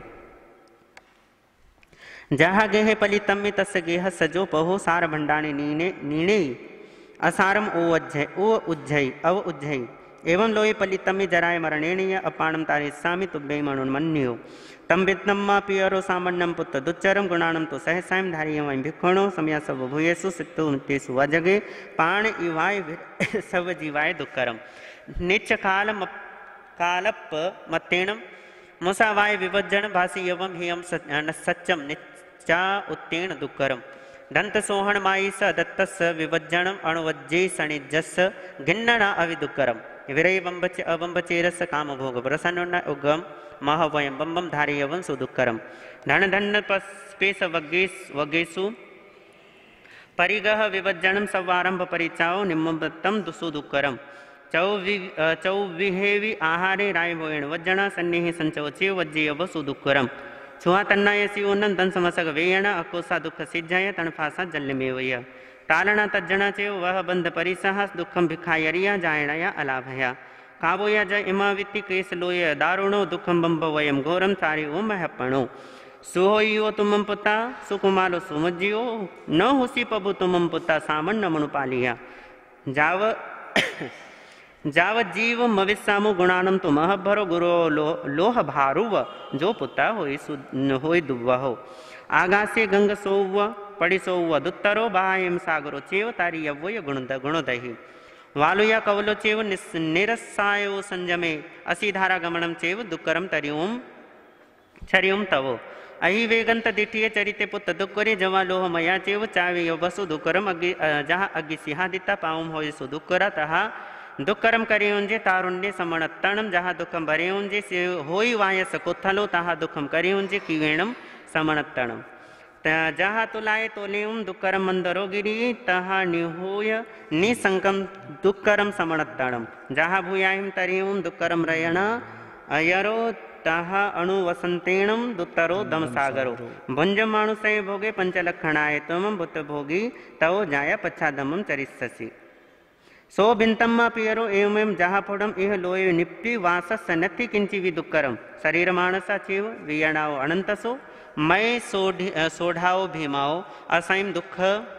जहा गेहे पलितम में तस्य गेह सजो पहो सार भंडाने नीने नीणे असारम ओ अज्जय ओ उज्जय अव उज्जय एवं लोये पलितम में जराय मरणेणीय अपाणम तारे सामि तुब्बे मनुन्मन्यो तम वित्तम्मा पियरो सामन्नम पुत्र दुच्चरम गुणानम तो सहसायम धारियम वै भिक्षुणो समया सब भूयेषु सिद्धो नित्येषु वजगे पाण इवाय सब जीवाय दुक्करम निच काल कालप मत्तेणम मुसावाय विभज्जन भासी यवम हियम सच्चम निच्चा उत्तेण दुक्करम दंत सोहण माई स दत्तस विभज्जनम अणुवज्जे सणिजस गिन्नना अविदुक्करम विरय बंबच अबंबचेरस काम भोग प्रसन्न उगम महवयम बंबम धारियवं सुदुक्करम धन धन स्पेस वगेस वगेसु परिगह विभज्जनम सवारंभ परिचाओ निम्मतम दुसु दुक्करम चौवि चौविहेवि आहारे राय भोयण वज्जन सन्निहि संचवचे वज्जे अव सुदुक्करम छुआ तन्नायसी ओनन तन समसग वेयण अकोसा दुख सिज्जय तणफासा जल्यमेवय टालना तज्जणा चे वह बंध परिसह दुखम भिखायरिया जायणया अलाभया काबोया ज इमाविति केस लोय दारुणो दुखम बंब वयम घोरम तारि ओम हपणो सुहोयो तुमम पुता सुकुमालो सुमज्जियो न हुसी पबु तुमम पुता सामन्न मनुपालिया जाव जाव जीव मविस्सामु गुणानम तो महभरो गुरो लो, लोह भारुव जो पुता होई होई दुव्वहो आगासे गंग सोव पड़ी सोव दुत्तरो बायम सागरो चेव तारी यव्वय गुणद गुणदहि वालुया कवलो चेव निरस्सायो संजमे असीधारा गमनम चेव दुक्करम तरियोम चरियोम तवो अहि वेगंत दिठिये चरिते पुत्र दुक्करे जवा लोह मया चेव चावे वसु दुक्करम अग्नि जहा अग्नि सिंहादिता पावम होय सु दुक्करा तहा दुक्करम करियोंजे तारुण्य समणत्तणम जहाँ दुखम भरेयोंजे से होई वायस कुथलो तहा दुखम करियोंजे किवेणम समणत्तणम जहाँ तुलाए तोलेम दुक्करम मंदरो गिरी तहा निहोय निसंकम दुक्करम समणत्तणम जहाँ भूयाहिम तरियों दुक्करम रयण अयरो तहा अणु वसंतेणम दुत्तरो दम सागरो भुंज मानुषय भोगे पंचलक्षणाय तुम बुत भोगी तव जाया पच्छादमम चरिष्यसि सो भिन्तम्मा पियरो एवं जहापुडम इह लोय निप्पि वासस नथि किंचि विदुक्करम शरीर मानसा चेव वियणाओ अनंतसो मय सोढ़ाओ भीमाओ असाइम दुख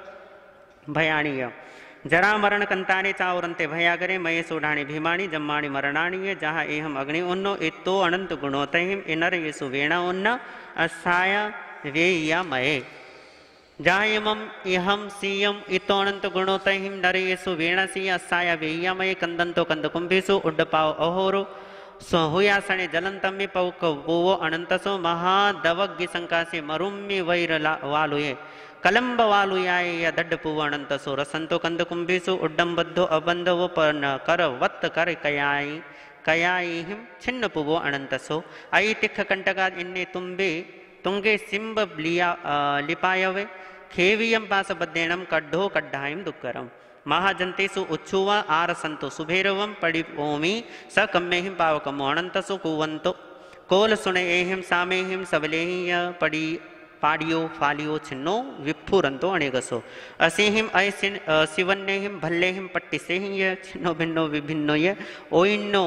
भयाणीय जरा मरण कंताने चावरंते भयागरे मय सोढ़ाणी भीमाणी जम्माणी मरणाणीय जहाँ एहम अग्नि उन्नो एतो अनंत गुणोतहिम इनर येसु वेणा उन्न असाया वेया मये जहाँ इमम इहम सीयम इतो अनंत गुणोतहिम नरेसु वेणसी असाया वेयमय कंदंतो कंद कुंभेसु उड्डपाओ अहोरो सो हुयासणे जलंतम में पौक वो अनंतसो महादवग्य संकासे मरुम्य वैर वालुये कलंब वालुयाय या दड्डपु अनंतसो रसंतो कंद कुंभेसु उड्डम बद्धो अबंधवो पर कर वत्त कर कयाई कयाईहिम छिन्न पुवो अनंतसो आई तिख कंटका इन्ने तुम्बे तुंगे सिंब लिया लिपायवे खेवियम पास बद्देणम कड्ढो कड्ढायम दुक्करम महाजंतेसु उच्छुवा आरसंतो सुभेरवम पड़ी ओमी स कम्मेहिम पावकमो अनंतसु कुवंतो कोल सुने एहिम सामेहिम सबलेहि पड़ी पाडियो फालियो छिन्नो विफुरंतो अणेगसो असेहिम ऐसिन शिवन्नेहिम भल्लेहिम पट्टिसेहि छिन्नो भिन्नो विभिन्नो ये ओइन्नो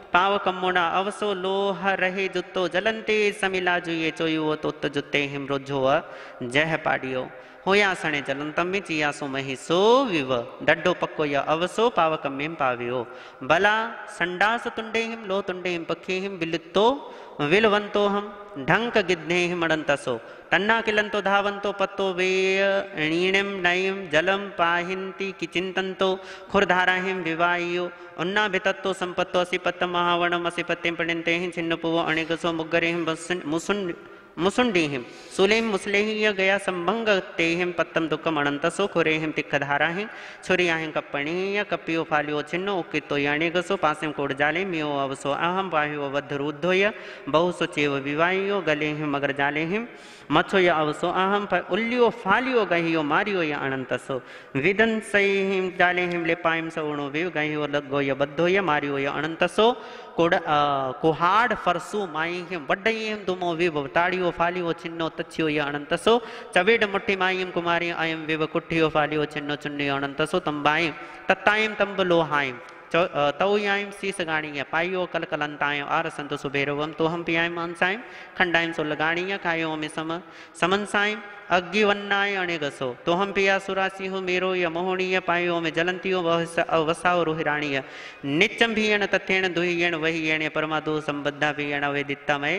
पावकम्मुना अवसो लोह रहे जुत्तो जलंते समिला जुए चोयुओ तोत जुत्ते हिम रोजो जह पाडियो होया सणे जलन तम्मी चियासो मही सो विव डड्डो पक्को या अवसो पावकम्में पावियो बला संडास तुंडे हिम लो तुंडे हिम पखे हिम बिलितो विलवंतो हम ढंक गिद्धे हिम अड़ंतसो तन्ना किलंतो धावंतो पत्तो वे णीणिम नयिम जलम पाहिंती किचिंतंतो खुरधारा हिम विवायो उन्ना भितत्तो संपत्तो असिपत्त महावणम असिपत्तिम पणिंते हिम छिन्नपुवो अणिगसो मुग्गरे हिम मुसुन मुसुंडीहिम सुलेम मुसलेहिय गया संभंग तेहिम पत्तम दुक्कम अनंतसो खुरेहिम तिक्खधाराहिं छुरियाहिं कप्पणीय कपियो फालियो छिन्नो उक्कितो याणिगसो पासिम कोडजाले मियो अवसो अहम वाहियो वद्धरुद्धोय बहुसो चेव विवाहियो गलेहिम मगर जालेहिम मच्छो या अवसो अहम पर उल्लियो फालियो गहियो मारियो या अनंतसो विदन सहिम जालेहिम लेपाइम सवणो विव गहियो लग्गो या बद्धो या मारियो या अनंतसो कोड कुहाड़ फरसु माइहिम वड्डहिम दुमो विव ताड़ियो फालियो छिन्नो तच्छियो या अनंतसो चवेड मुट्ठी माइम कुमारी आयम विव कुट्ठियो फालियो छिन्नो चुन्नियो अनंतसो तंबाइम तत्ताइम तंबलो हाइम तौयाइम शीस गाणीय पाइयो कल कलंताय आर संतो सुबेरवम तो हम पियाइम अंसाइम खंडाइम सो लगाणीय खायो में सम समनसाइम अग्गिवन्नाय अणेगसो तो हम पिया सुरासी हो मेरो य मोहणीय पायो में जलंतियो वसाओ रोहिराणीय नित्यम भीयण तथ्येण दुहियण वहियण परमादो संबद्धा भीयण वेदित्तमय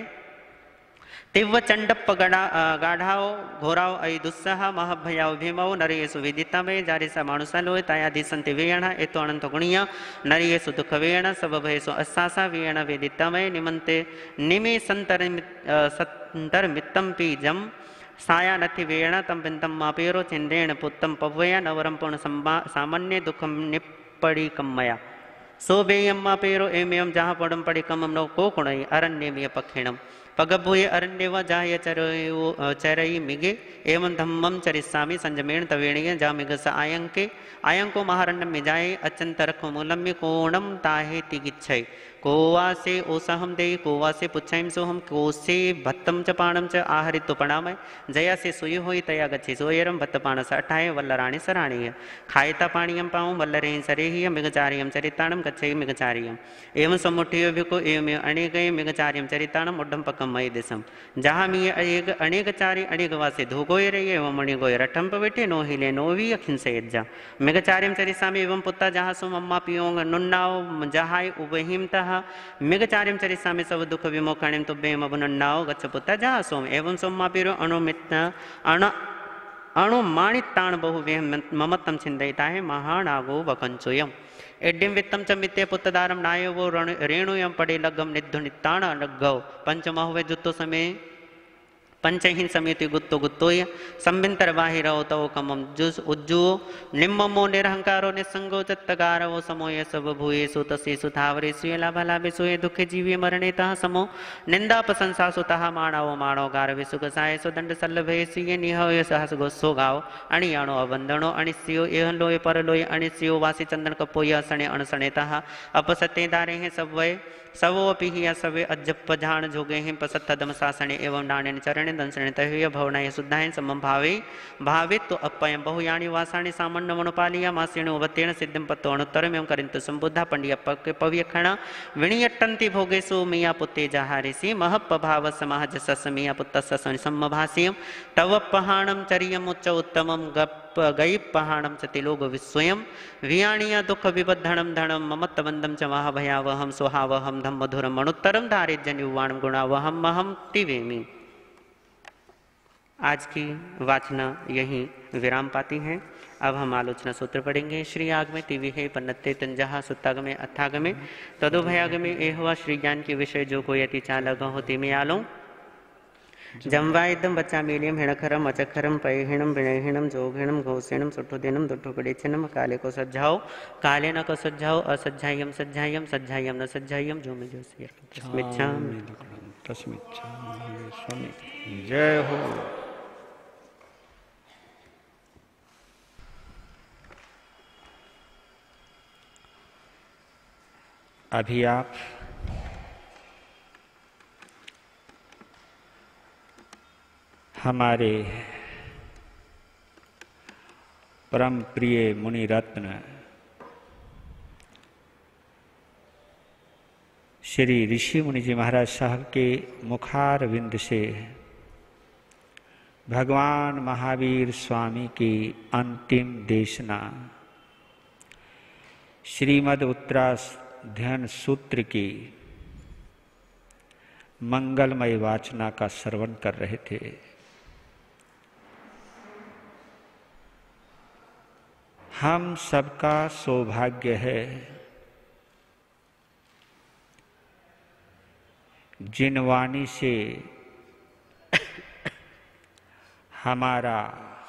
तिव्व चंडप्प गड़ा गाढ़ाओ घोराओ अय दुस्सह महभयाओ भीमाओ नरेसु विदितमे जारिसा मानुसलो तायाधिसंति वेयण एतो अनंत गुणीय नरेसु दुख वेयण सब भयसु अस्सासा वेयण वेदितमे निमंते निमे संतर संतर मित्तम पीजम साया नथि वेयण तम बिंतम मापेरो चिंदेण पुत्तम पव्वय नवरम पूर्ण सामान्य दुखम निप्पड़ी कम्मया सो बेयम्मा पेरो एमेयम जहाँ पड़म पड़ी कमम नो को कुणई अरण्यमिय पक्षिणम पगभूय अरण्यव जाय चरयो चरई मिगे एवं धम्मम चरिस्सामि संजमेण तवेणीय जा मिगस आयंके आयंको महारण्यम में जाए अचंत रखो मूलम में कोणम ताहे तिगिच्छय कोवा से ओसहम दे कोवा से पुच्छाइम सोहम कोसे भत्तम च पाणम च आहरितो पणामय जया से सुय होई तया गच्छे सोयरम भत्त पाण स अठाय वल्लराणि सराणीय खायता पाणियम पाऊं वल्लरे सरेहिय मिगचार्यम चरिताणम गच्छे मिगचार्यम एवं समुठियो विको एवं अनेकय मिगचार्यम चरिताणम उड्डम पकम मय दिसम जहाँ मी अनेक अनेकचारी अनेक वासे धोगोय रे एवं मणिगोय रठम पवेटे नो हिले नो वी अखिन से यज्जा मिगचार्यम चरिसामि एवं पुत्ता जहाँ सो मम्मा पियोंग नुन्नाओ जहाय उबहिमतः मिगचार्यम चरिसामि सब दुख विमोक्षणिम तुभ्यम अबुनन्नाओ गच्छ पुत्ता जहाँ सोम एवं सोम्मा पिरो अणुमित अण अणुमाणिताण बहु वेह ममत्तम छिंदयिता है महानागो वकंचोयम एड्यम वित्तम च मित्ते पुत्रदारम नायो वो रेणुयम पड़े लगम निधुनिताण लगव पंचमहुवे जुत्तो समय पंचहीन समिति गुत्तो गुत्तोय संबिंतर बाहिरो तव कमम जुस उज्जुओ निम्ममो निरहंकारो निसंगो चत्तगारवो समोय सब भूये सुतसे सुधावरे सुय लाभालाभे सुय दुखे जीवे मरणे तः समो निंदा प्रशंसा सुतः माणवो माणो गारवे सुख साय सुदंड सल्लभे सिय निहय सहस गोस्सो गाव अणियाणो अवंदणो अणिस्यो एह लोय परलोय अणिस्यो वासी चंदन कपोय सणे अणसणे तः अपसते दारे हैं सब वय सवो अपि ही सवे अजप जान जोगे हिं पसत्थ दम सासणे एवं नाणे चरणे दंसणे तह्य भवनाय शुद्धाय समम भावे भावित तो अपयम बहुयाणी वासाणि सामन्न मणुपालिया मासिणो वतेण सिद्धिं पत्तो अणुत्तरम एवं करिंतु संबुद्धा पंडिय पव्यखण विणियट्टन्ति भोगेषु मिया पुत्ते जहारिसि महप्प भाव समाज सस मिया पुत्तस्य सम्मभासियं तव पहाणं चरियमुच्च उत्तमं गप गई पहाणम च तिलोग विस्वयं वियाणीय दुख विबद्धणम धनम ममत्तबंदम च महाभयावहम सुहावहम धम मधुरम मणुत्तरम धारिजन युवाणम गुणावहम महम तिवेमी। आज की वाचना यहीं विराम पाती है। अब हम आलोचना सूत्र पढ़ेंगे। श्री आगमे तिविहे पन्नते तंजहा सुत्तागमे अथागमे तदुभयागमे एहवा श्री ज्ञान के विषय जो कोयति चालग होती में आलो जमवायदम बच्चा मेलियम हिणखरम अचखरम पैहिणम विणहिणम जोघिणम घोषिणम सुठुदिनम दुठुपड़ेचनम काले को सज्जाओ काले न को सज्जाओ असज्जायम सज्जायम सज्जायम न सज्जायम जो में जो सिर तस्मिच्छामि जय हो। अभी आप हमारे परम प्रिय मुनि रत्न श्री ऋषि मुनि जी महाराज साहब के मुखारविंद से भगवान महावीर स्वामी की अंतिम देशना श्रीमद् उत्तराध्ययन सूत्र की मंगलमय वाचना का श्रवण कर रहे थे। हम सबका सौभाग्य है जिन वाणी से हमारा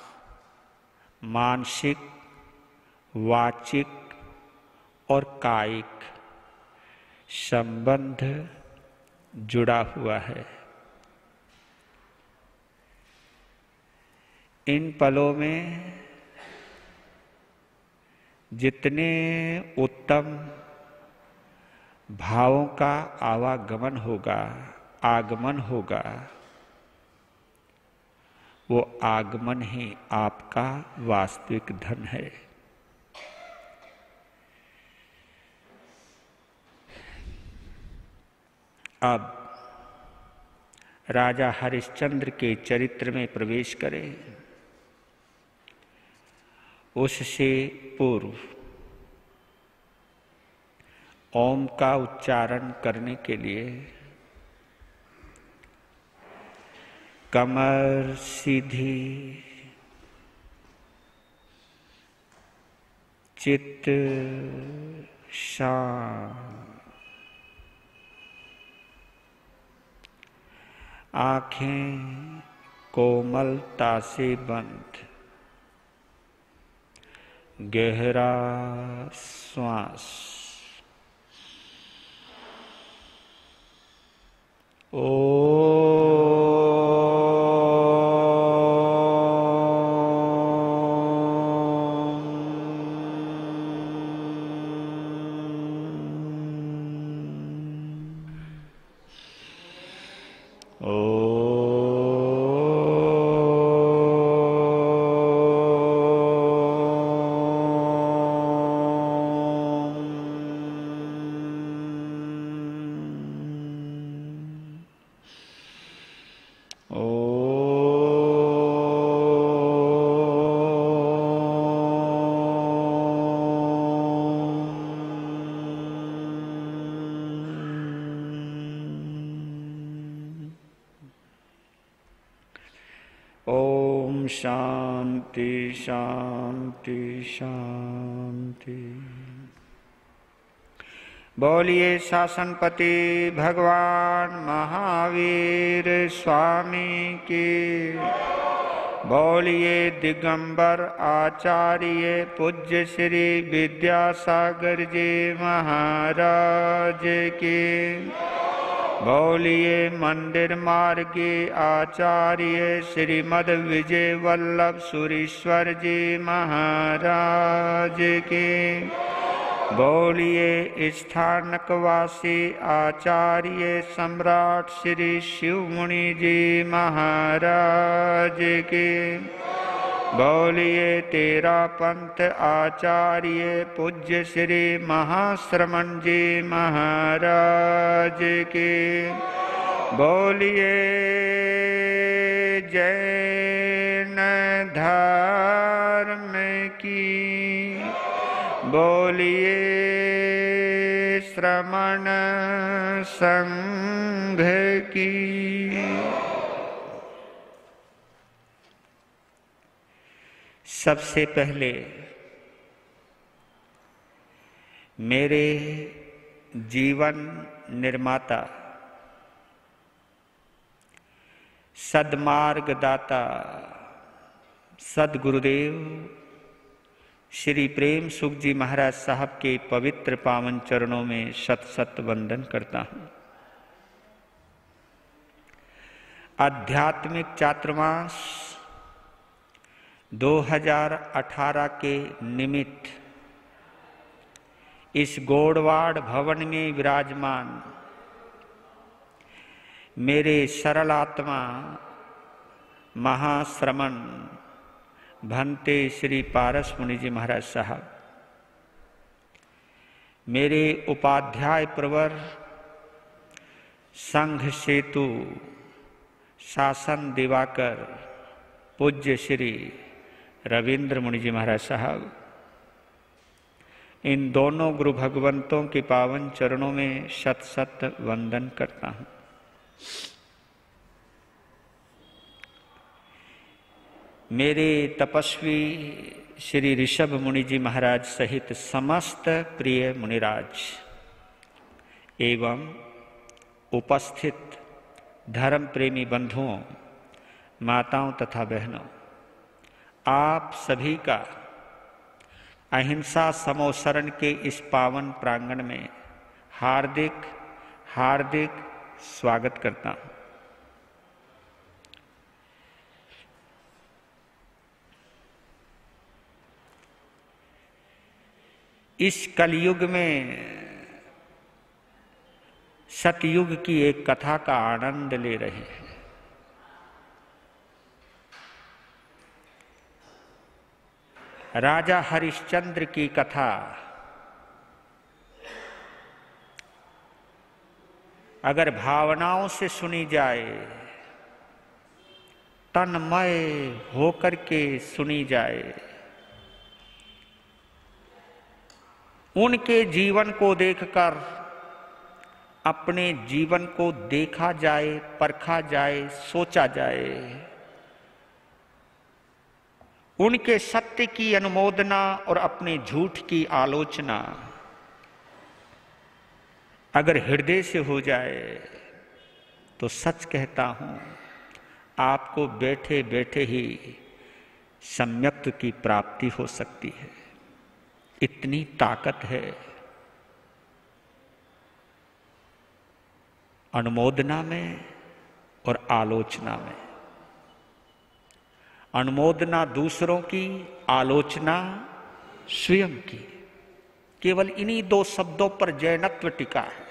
मानसिक, वाचिक और कायिक संबंध जुड़ा हुआ है। इन पलों में जितने उत्तम भावों का आवागमन होगा, आगमन होगा, वो आगमन ही आपका वास्तविक धन है। अब राजा हरिश्चंद्र के चरित्र में प्रवेश करें। उससे पूर्व ओम का उच्चारण करने के लिए कमर सीधी, चित्त शांत, आंखें कोमलता से बंद, गहरा श्वास। ओ शांति शांति शांति। बोलिए शासनपति भगवान महावीर स्वामी की। बोलिए दिगंबर आचार्य पूज्य श्री विद्यासागर जी महाराज की। बोलिए मंदिर मार्गी आचार्य श्रीमद विजय वल्लभ सुरीश्वर जी महाराज की। बोलिए स्थानकवासी आचार्य सम्राट श्री शिव मुनि जी महाराज की। बोलिए तेरा पंथ आचार्य पूज्य श्री महाश्रमण जी महाराज की। बोलिए जैन धर्म की। बोलिए श्रमण संघ की। सबसे पहले मेरे जीवन निर्माता, सद्मार्गदाता सद्गुरुदेव श्री प्रेम सुख जी महाराज साहब के पवित्र पावन चरणों में शत शत वंदन करता हूँ। आध्यात्मिक चातुर्मास दो हज़ार अठारह के निमित्त इस गौड़वाड़ भवन में विराजमान मेरे सरल आत्मा महाश्रमण भंते श्री पारस मुनि जी महाराज साहब, मेरे उपाध्याय प्रवर संघ सेतु शासन दिवाकर पूज्य श्री रविंद्र मुनि जी महाराज साहब, इन दोनों गुरु भगवंतों के पावन चरणों में शत शत वंदन करता हूं। मेरे तपस्वी श्री ऋषभ मुनि जी महाराज सहित समस्त प्रिय मुनिराज एवं उपस्थित धर्म प्रेमी बंधुओं, माताओं तथा बहनों, आप सभी का अहिंसा समोसरण के इस पावन प्रांगण में हार्दिक हार्दिक स्वागत करता हूं। इस कलयुग में सतयुग की एक कथा का आनंद ले रहे हैं। राजा हरिश्चंद्र की कथा अगर भावनाओं से सुनी जाए, तन्मय होकर के सुनी जाए, उनके जीवन को देखकर अपने जीवन को देखा जाए, परखा जाए, सोचा जाए, उनके सत्य की अनुमोदना और अपने झूठ की आलोचना अगर हृदय से हो जाए तो सच कहता हूं, आपको बैठे बैठे ही सम्यक्त की प्राप्ति हो सकती है। इतनी ताकत है अनुमोदना में और आलोचना में। अनुमोदना दूसरों की, आलोचना स्वयं की। केवल इन्हीं दो शब्दों पर जैनत्व टिका है।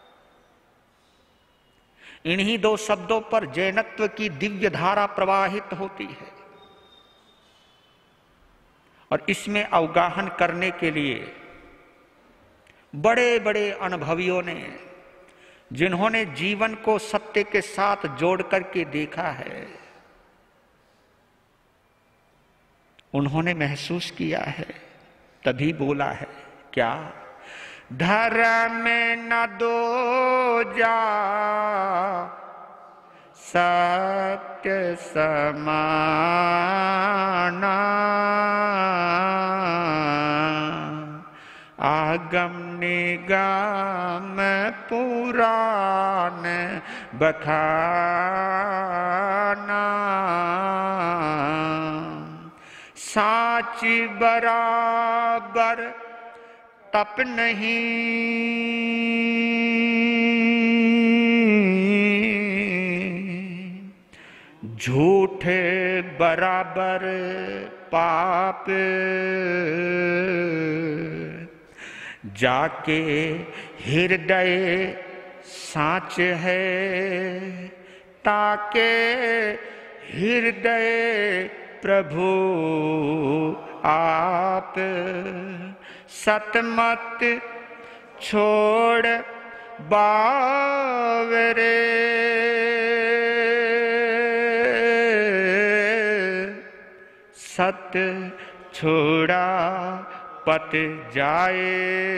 इन्हीं दो शब्दों पर जैनत्व की दिव्य धारा प्रवाहित होती है। और इसमें अवगाहन करने के लिए बड़े बड़े अनुभवियों ने, जिन्होंने जीवन को सत्य के साथ जोड़ करके देखा है, उन्होंने महसूस किया है, तभी बोला है क्या? धर्म न दो जा सत्य समाना, आगम निगम पुराण बखाना, साच बराबर तप नहीं, झूठ बराबर पाप, जाके हृदय साच है, ताके हृदय प्रभु आप, सतमत छोड़ बावरे, सत छोड़ा पत जाए,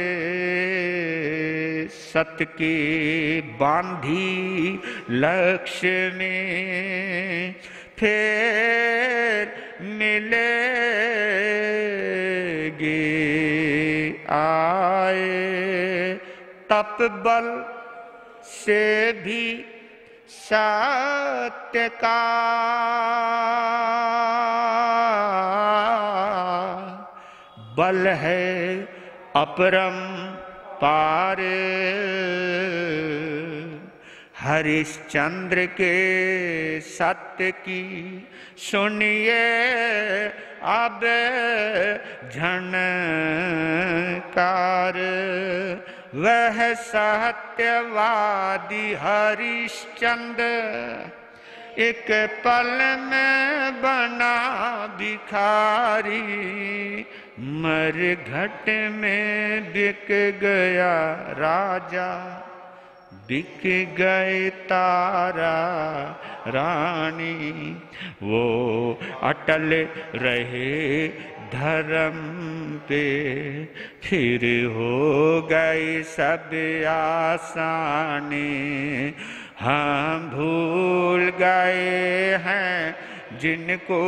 सत की बांधी लक्ष्य में फिर मिलेगी आए, तप बल से भी सत्य का बल है अपरम पार, हरिश्चंद्र के सत्य की सुनिए अब झनकार, वह सत्यवादी हरिश्चंद्र एक पल में बना भिखारी, मर घट में बिक गया राजा, बिक गए तारा रानी, वो अटल रहे धर्म पे, फिर हो गई सब आसानी। हम भूल गए हैं जिनको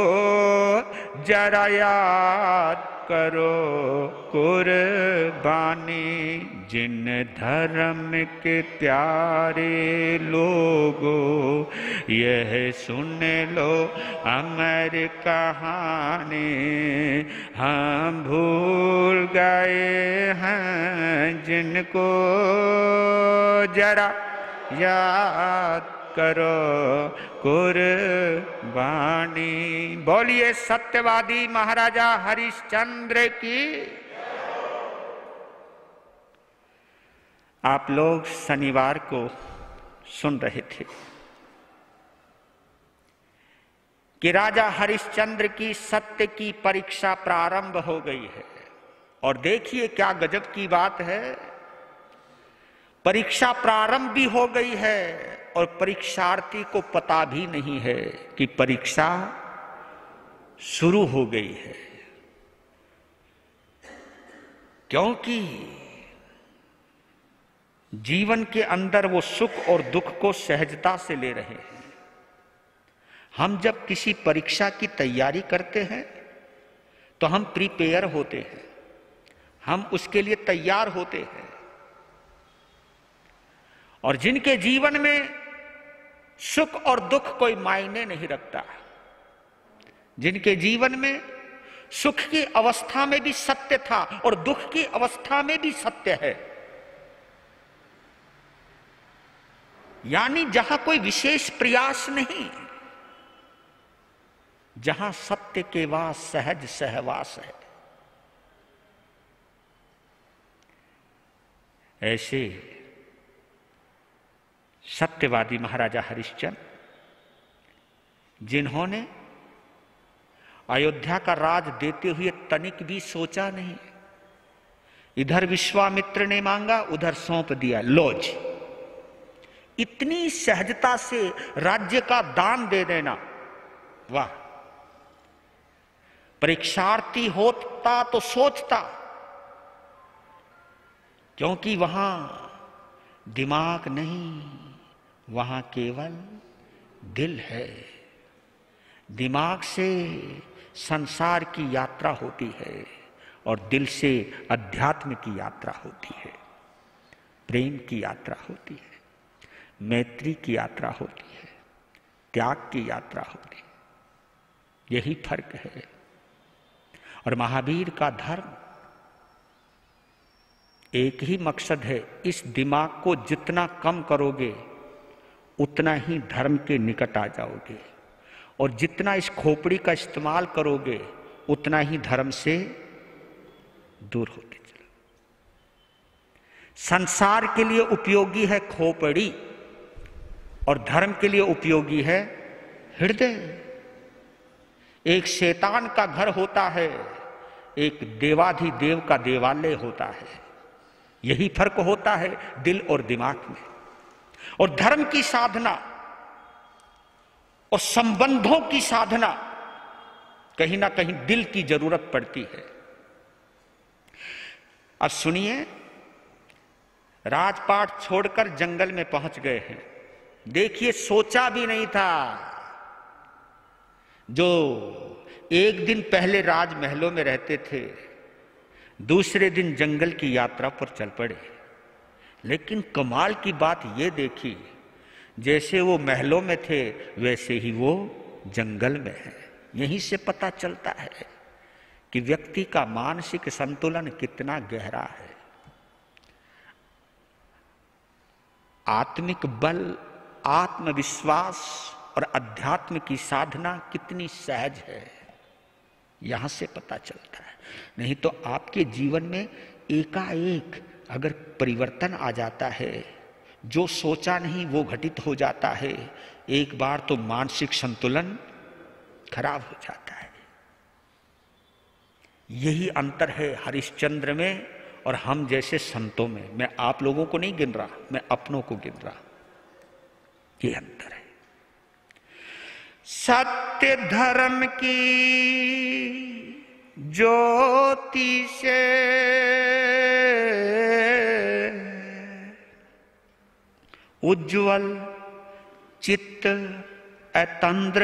जरा याद करो कुर्बानी, जिन धर्म के प्यारे लोगों, यह सुन लो अमर कहानी। हम भूल गए हैं जिनको जरा याद करो कुर्बानी। बोलिए सत्यवादी महाराजा हरिश्चंद्र की। आप लोग शनिवार को सुन रहे थे कि राजा हरिश्चंद्र की सत्य की परीक्षा प्रारंभ हो गई है। और देखिए क्या गजब की बात है, परीक्षा प्रारंभ भी हो गई है और परीक्षार्थी को पता भी नहीं है कि परीक्षा शुरू हो गई है, क्योंकि जीवन के अंदर वो सुख और दुख को सहजता से ले रहे हैं। हम जब किसी परीक्षा की तैयारी करते हैं तो हम प्रिपेयर होते हैं, हम उसके लिए तैयार होते हैं। और जिनके जीवन में सुख और दुख कोई मायने नहीं रखता, जिनके जीवन में सुख की अवस्था में भी सत्य था और दुख की अवस्था में भी सत्य है, यानी जहां कोई विशेष प्रयास नहीं, जहां सत्य के वास सहज सहवास है, ऐसे सत्यवादी महाराजा हरिश्चंद्र, जिन्होंने अयोध्या का राज देते हुए तनिक भी सोचा नहीं, इधर विश्वामित्र ने मांगा उधर सौंप दिया, लोज, इतनी सहजता से राज्य का दान दे देना, वाह। परीक्षार्थी होता तो सोचता, क्योंकि वहां दिमाग नहीं, वहां केवल दिल है। दिमाग से संसार की यात्रा होती है और दिल से अध्यात्म की यात्रा होती है, प्रेम की यात्रा होती है, मैत्री की यात्रा होती है, त्याग की यात्रा होती है। यही फर्क है। और महावीर का धर्म एक ही मकसद है, इस दिमाग को जितना कम करोगे उतना ही धर्म के निकट आ जाओगे, और जितना इस खोपड़ी का इस्तेमाल करोगे उतना ही धर्म से दूर होते चलो। संसार के लिए उपयोगी है खोपड़ी और धर्म के लिए उपयोगी है हृदय। एक शैतान का घर होता है, एक देवाधिदेव का देवालय होता है। यही फर्क होता है दिल और दिमाग में। और धर्म की साधना और संबंधों की साधना कहीं ना कहीं दिल की जरूरत पड़ती है। अब सुनिए, राजपाट छोड़कर जंगल में पहुंच गए हैं। देखिए, सोचा भी नहीं था, जो एक दिन पहले राजमहलों में रहते थे दूसरे दिन जंगल की यात्रा पर चल पड़े। लेकिन कमाल की बात ये देखी, जैसे वो महलों में थे वैसे ही वो जंगल में है। यहीं से पता चलता है कि व्यक्ति का मानसिक संतुलन कितना गहरा है। आत्मिक बल, आत्मविश्वास और अध्यात्म की साधना कितनी सहज है, यहां से पता चलता है। नहीं तो आपके जीवन में एकाएक अगर परिवर्तन आ जाता है, जो सोचा नहीं वो घटित हो जाता है, एक बार तो मानसिक संतुलन खराब हो जाता है। यही अंतर है हरिश्चंद्र में और हम जैसे संतों में। मैं आप लोगों को नहीं गिन रहा, मैं अपनों को गिन रहा। ये अंतर है। सत्य धर्म की ज्योति से उज्ज्वल चित्त अतंद्र,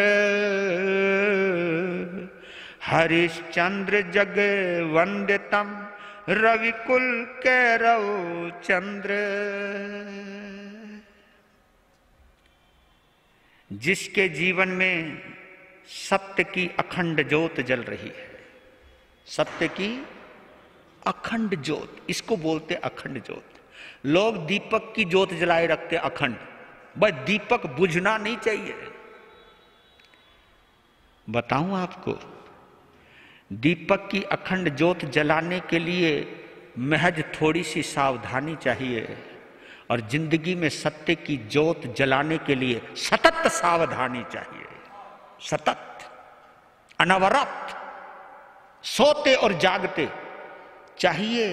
हरिश्चंद्र जग वंदितम रविकुल कैरव चंद्र। जिसके जीवन में सत्य की अखंड ज्योत जल रही है, सत्य की अखंड ज्योत, इसको बोलते अखंड ज्योत। लोग दीपक की ज्योत जलाए रखते अखंड, बस दीपक बुझना नहीं चाहिए। बताऊं आपको, दीपक की अखंड ज्योत जलाने के लिए महज थोड़ी सी सावधानी चाहिए, और जिंदगी में सत्य की ज्योत जलाने के लिए सतत सावधानी चाहिए। सतत, अनवरत, सोते और जागते चाहिए।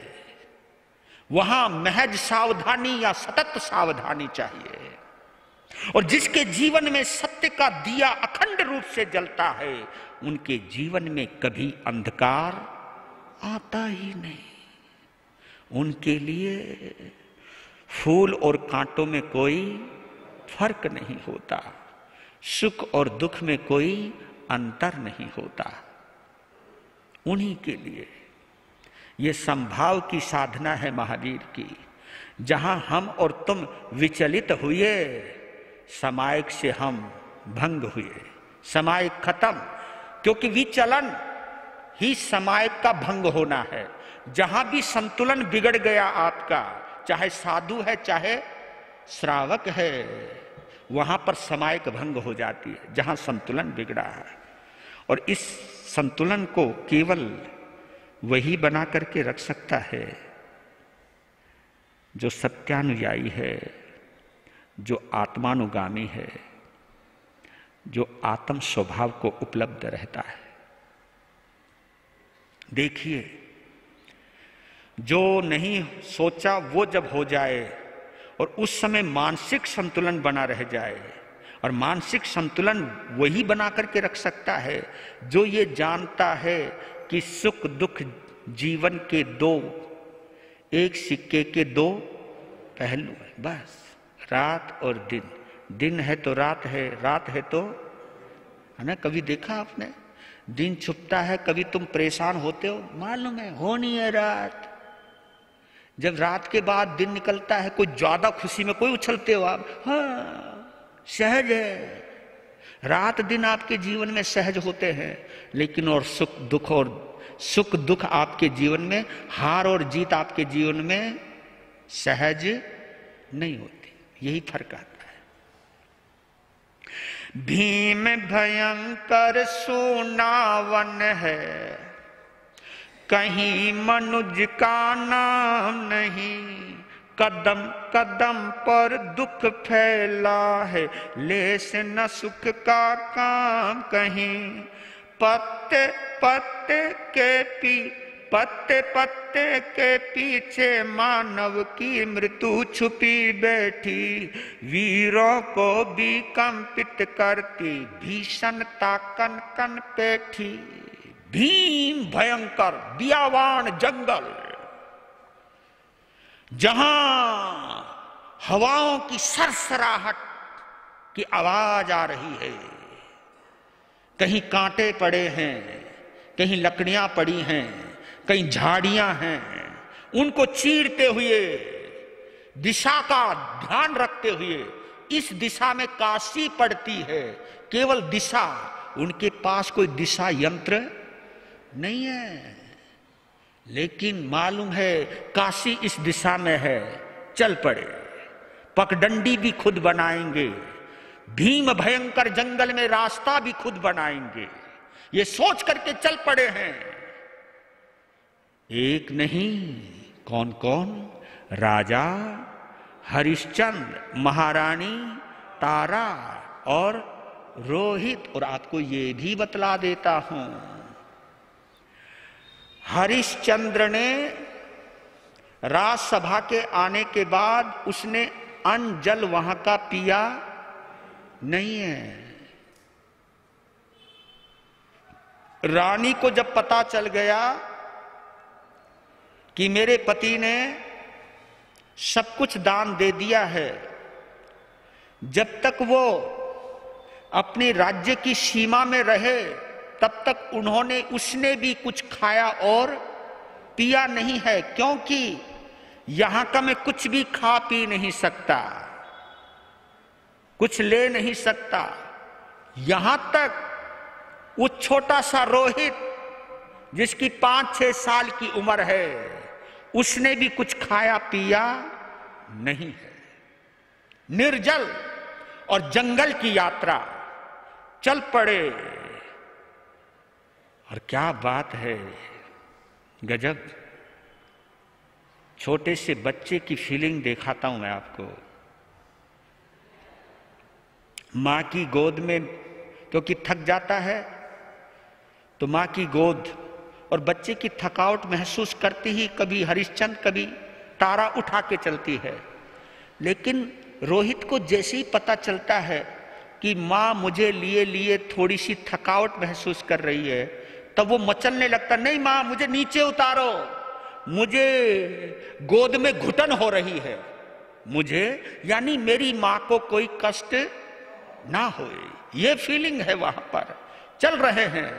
वहां महज सावधानी या सतत सावधानी चाहिए। और जिसके जीवन में सत्य का दिया अखंड रूप से जलता है, उनके जीवन में कभी अंधकार आता ही नहीं। उनके लिए फूल और कांटों में कोई फर्क नहीं होता, सुख और दुख में कोई अंतर नहीं होता। उन्हीं के लिए ये संभाव की साधना है महावीर की। जहां हम और तुम विचलित हुए, समायिक से हम भंग हुए, समायिक खत्म। क्योंकि विचलन ही समायिक का भंग होना है। जहां भी संतुलन बिगड़ गया आपका, चाहे साधु है चाहे श्रावक है, वहां पर समायिक भंग हो जाती है, जहां संतुलन बिगड़ा है। और इस संतुलन को केवल वही बना करके रख सकता है जो सत्यानुयायी है, जो आत्मानुगामी है, जो आत्म स्वभाव को उपलब्ध रहता है। देखिए, जो नहीं सोचा वो जब हो जाए और उस समय मानसिक संतुलन बना रह जाए, और मानसिक संतुलन वही बना करके रख सकता है जो ये जानता है कि सुख दुख जीवन के दो, एक सिक्के के दो पहलू है। बस रात और दिन, दिन है तो रात है, रात है तो, है ना? कभी देखा आपने, दिन छुपता है, कभी तुम परेशान होते हो, मालूम है होनी है रात। जब रात के बाद दिन निकलता है, कोई ज्यादा खुशी में कोई उछलते हो आप, हाँ सहज है। रात दिन आपके जीवन में सहज होते हैं, लेकिन और सुख दुख और सुख दुख आपके जीवन में, हार और जीत आपके जीवन में सहज नहीं होती। यही फर्क आता है। भीम भयंकर सोनावन है, कहीं मनुज का नाम नहीं। कदम कदम पर दुख फैला है, लेस न सुख का काम कहीं। पत्ते पत्ते के पी पत्ते पत्ते के पीछे मानव की मृत्यु छुपी बैठी। वीरों को भी कंपित करती भीषणता कन कन पेठी। भीम भयंकर बियावान जंगल, जहां हवाओं की सरसराहट की आवाज आ रही है, कहीं कांटे पड़े हैं, कहीं लकड़ियां पड़ी हैं, कहीं झाड़ियां हैं, उनको चीरते हुए, दिशा का ध्यान रखते हुए इस दिशा में काशी पड़ती है। केवल दिशा, उनके पास कोई दिशा यंत्र नहीं है, लेकिन मालूम है काशी इस दिशा में है, चल पड़े। पगडंडी भी खुद बनाएंगे, भीम भयंकर जंगल में रास्ता भी खुद बनाएंगे, ये सोच करके चल पड़े हैं। एक नहीं, कौन कौन? राजा हरिश्चंद्र, महारानी तारा और रोहित। और आपको ये भी बतला देता हूं, हरिश्चंद्र ने राजसभा के आने के बाद उसने अन्न जल वहां का पिया नहीं है। रानी को जब पता चल गया कि मेरे पति ने सब कुछ दान दे दिया है, जब तक वो अपने राज्य की सीमा में रहे तब तक उन्होंने उसने भी कुछ खाया और पिया नहीं है, क्योंकि यहां का मैं कुछ भी खा पी नहीं सकता, कुछ ले नहीं सकता। यहां तक वो छोटा सा रोहित जिसकी पांच छह साल की उम्र है, उसने भी कुछ खाया पिया नहीं है। निर्जल और जंगल की यात्रा चल पड़े। और क्या बात है, गजब। छोटे से बच्चे की फीलिंग दिखाता हूं मैं आपको। मां की गोद में क्योंकि थक जाता है तो मां की गोद और बच्चे की थकावट महसूस करती ही कभी हरिश्चंद्र कभी तारा उठा के चलती है। लेकिन रोहित को जैसे ही पता चलता है कि मां मुझे लिए लिए थोड़ी सी थकावट महसूस कर रही है, तब वो मचलने लगता, नहीं मां मुझे नीचे उतारो, मुझे गोद में घुटन हो रही है, मुझे यानी मेरी मां को कोई कष्ट ना होए, ये फीलिंग है वहां पर। चल रहे हैं,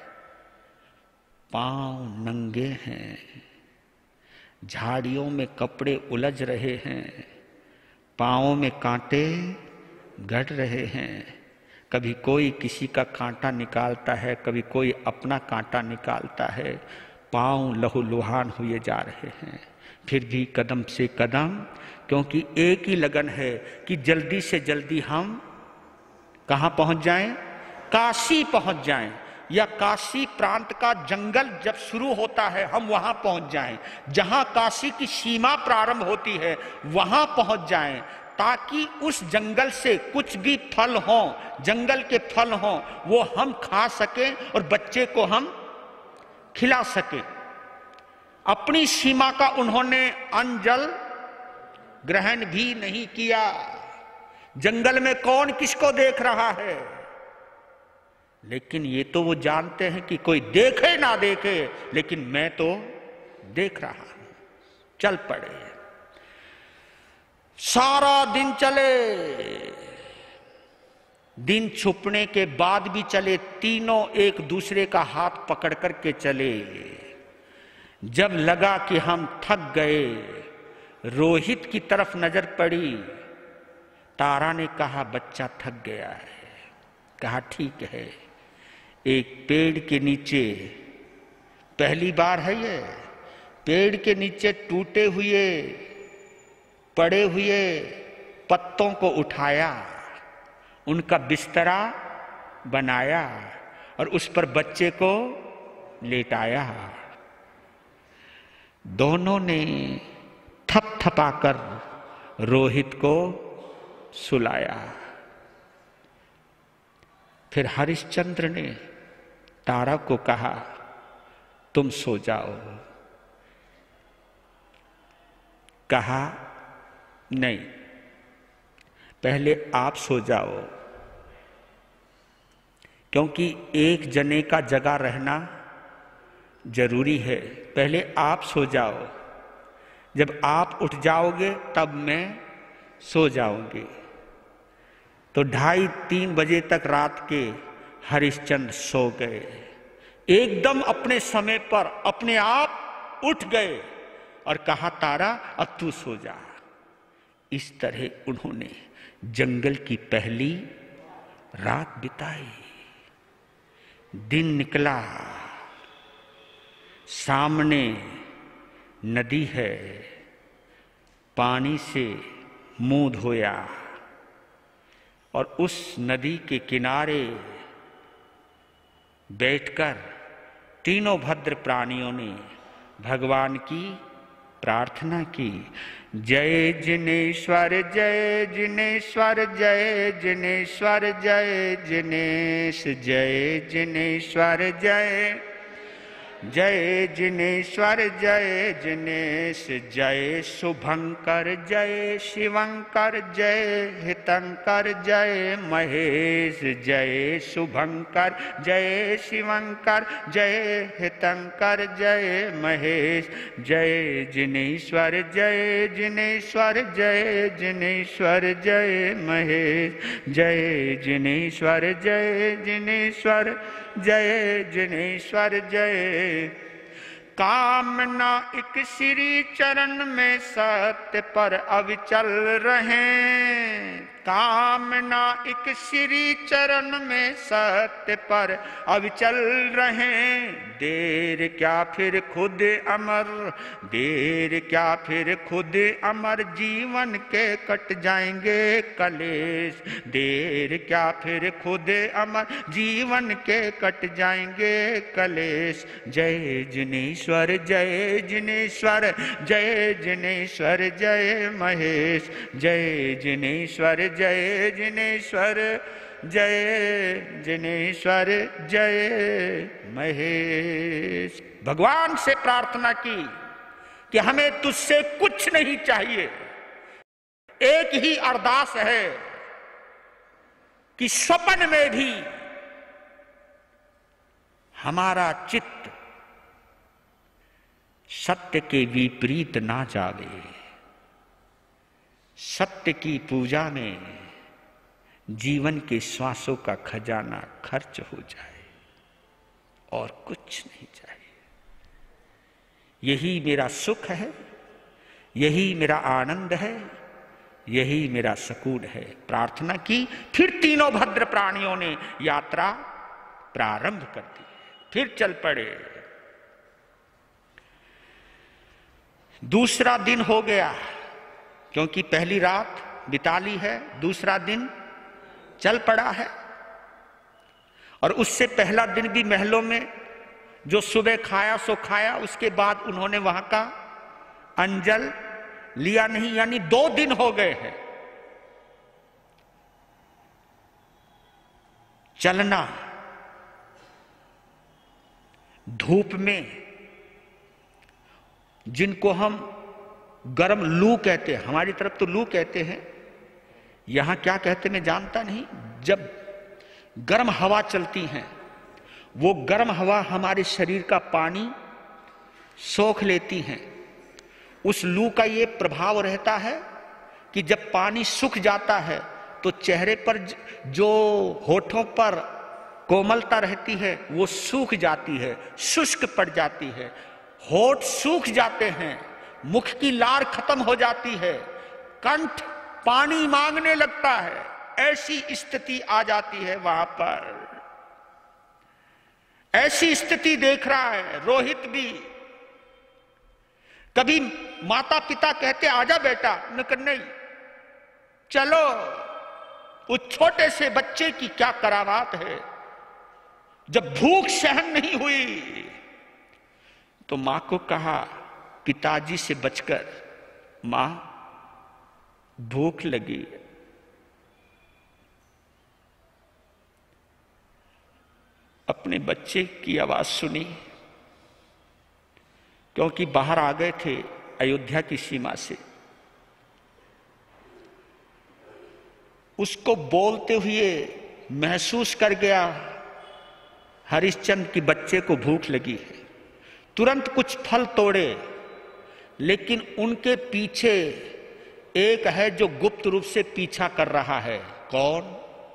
पांव नंगे हैं, झाड़ियों में कपड़े उलझ रहे हैं, पांवों में कांटे गड़ रहे हैं। कभी कोई किसी का कांटा निकालता है, कभी कोई अपना कांटा निकालता है। पांव लहूलुहान हुए जा रहे हैं, फिर भी कदम से कदम, क्योंकि एक ही लगन है कि जल्दी से जल्दी हम कहां पहुंच जाएं? काशी पहुंच जाएं, या काशी प्रांत का जंगल जब शुरू होता है हम वहां पहुंच जाएं, जहां काशी की सीमा प्रारंभ होती है वहां पहुंच जाएं, ताकि उस जंगल से कुछ भी फल हो, जंगल के फल हो, वो हम खा सकें और बच्चे को हम खिला सकें। अपनी सीमा का उन्होंने अन्न जल ग्रहण भी नहीं किया। जंगल में कौन किसको देख रहा है, लेकिन ये तो वो जानते हैं कि कोई देखे ना देखे, लेकिन मैं तो देख रहा हूं। चल पड़े, सारा दिन चले, दिन छुपने के बाद भी चले, तीनों एक दूसरे का हाथ पकड़ करके चले। जब लगा कि हम थक गए, रोहित की तरफ नजर पड़ी। तारा ने कहा बच्चा थक गया है। कहा ठीक है, एक पेड़ के नीचे, पहली बार है ये, पेड़ के नीचे टूटे हुए पड़े हुए पत्तों को उठाया, उनका बिस्तरा बनाया और उस पर बच्चे को लेटाया। दोनों ने थपथपाकर रोहित को सुलाया। फिर हरिश्चंद्र ने तारा को कहा तुम सो जाओ। कहा नहीं, पहले आप सो जाओ, क्योंकि एक जने का जगा रहना जरूरी है। पहले आप सो जाओ, जब आप उठ जाओगे तब मैं सो जाऊंगी। तो ढाई तीन बजे तक रात के हरिश्चंद्र सो गए। एकदम अपने समय पर अपने आप उठ गए और कहा तारा अब तू सो जा। इस तरह उन्होंने जंगल की पहली रात बिताई। दिन निकला, सामने नदी है, पानी से मुंह धोया और उस नदी के किनारे बैठकर तीनों भद्र प्राणियों ने भगवान की प्रार्थना की। जय जिनेश्वर जय जिनेश्वर जय जिनेश्वर जय जिनेश जय जिनेश्वर जय जय जिनेश्वर जय जिनेश, जय शुभंकर जय शिवंकर, जय हितंकर जय महेश, जय शुभंकर जय शिवंकर, जय हितंकर जय महेश, जय जिनेश्वर जय जिनेश्वर, जय जिनेश्वर जय महेश, जय जिनेश्वर जय जिनेश्वर, जय जिनेश्वर जय। कामना एक श्री चरण में सत्य पर अविचल रहें, कामना एक श्री चरण में सत्य पर अविचल रहें। देर क्या फिर खुद अमर, देर क्या फिर खुद अमर, जीवन के कट जाएंगे कलेश, देर क्या फिर खुद अमर, जीवन के कट जाएंगे कलेश। जय जिनेश्वर जय जिनेश्वर, जय जिनेश्वर जय महेश, जय जिनेश्वर जय जिनेश्वर, जय जिनेश्वर जय महेश। भगवान से प्रार्थना की कि हमें तुझसे कुछ नहीं चाहिए, एक ही अरदास है कि स्वप्न में भी हमारा चित्त सत्य के विपरीत ना जावे, सत्य की पूजा में जीवन के श्वासों का खजाना खर्च हो जाए और कुछ नहीं चाहिए। यही मेरा सुख है, यही मेरा आनंद है, यही मेरा सुकून है। प्रार्थना की, फिर तीनों भद्र प्राणियों ने यात्रा प्रारंभ कर दी, फिर चल पड़े। दूसरा दिन हो गया, क्योंकि पहली रात बिता ली है, दूसरा दिन चल पड़ा है। और उससे पहला दिन भी महलों में जो सुबह खाया सो खाया, उसके बाद उन्होंने वहां का अंजल लिया नहीं, यानी दो दिन हो गए हैं। चलना, धूप में, जिनको हम गर्म लू कहते हैं, हमारी तरफ तो लू कहते हैं, यहां क्या कहते मैं जानता नहीं। जब गर्म हवा चलती है, वो गर्म हवा हमारे शरीर का पानी सोख लेती है। उस लू का ये प्रभाव रहता है कि जब पानी सूख जाता है तो चेहरे पर जो होठों पर कोमलता रहती है वो सूख जाती है, शुष्क पड़ जाती है, होठ सूख जाते हैं, मुख की लार खत्म हो जाती है, कंठ पानी मांगने लगता है। ऐसी स्थिति आ जाती है वहां पर। ऐसी स्थिति देख रहा है रोहित भी। कभी माता पिता कहते आजा बेटा, नहीं चलो। उस छोटे से बच्चे की क्या करामात है। जब भूख सहन नहीं हुई तो मां को कहा पिताजी से बचकर, मां भूख लगी। अपने बच्चे की आवाज सुनी, क्योंकि बाहर आ गए थे अयोध्या की सीमा से। उसको बोलते हुए महसूस कर गया हरिश्चंद्र की बच्चे को भूख लगी है। तुरंत कुछ फल तोड़े, लेकिन उनके पीछे एक है जो गुप्त रूप से पीछा कर रहा है। कौन?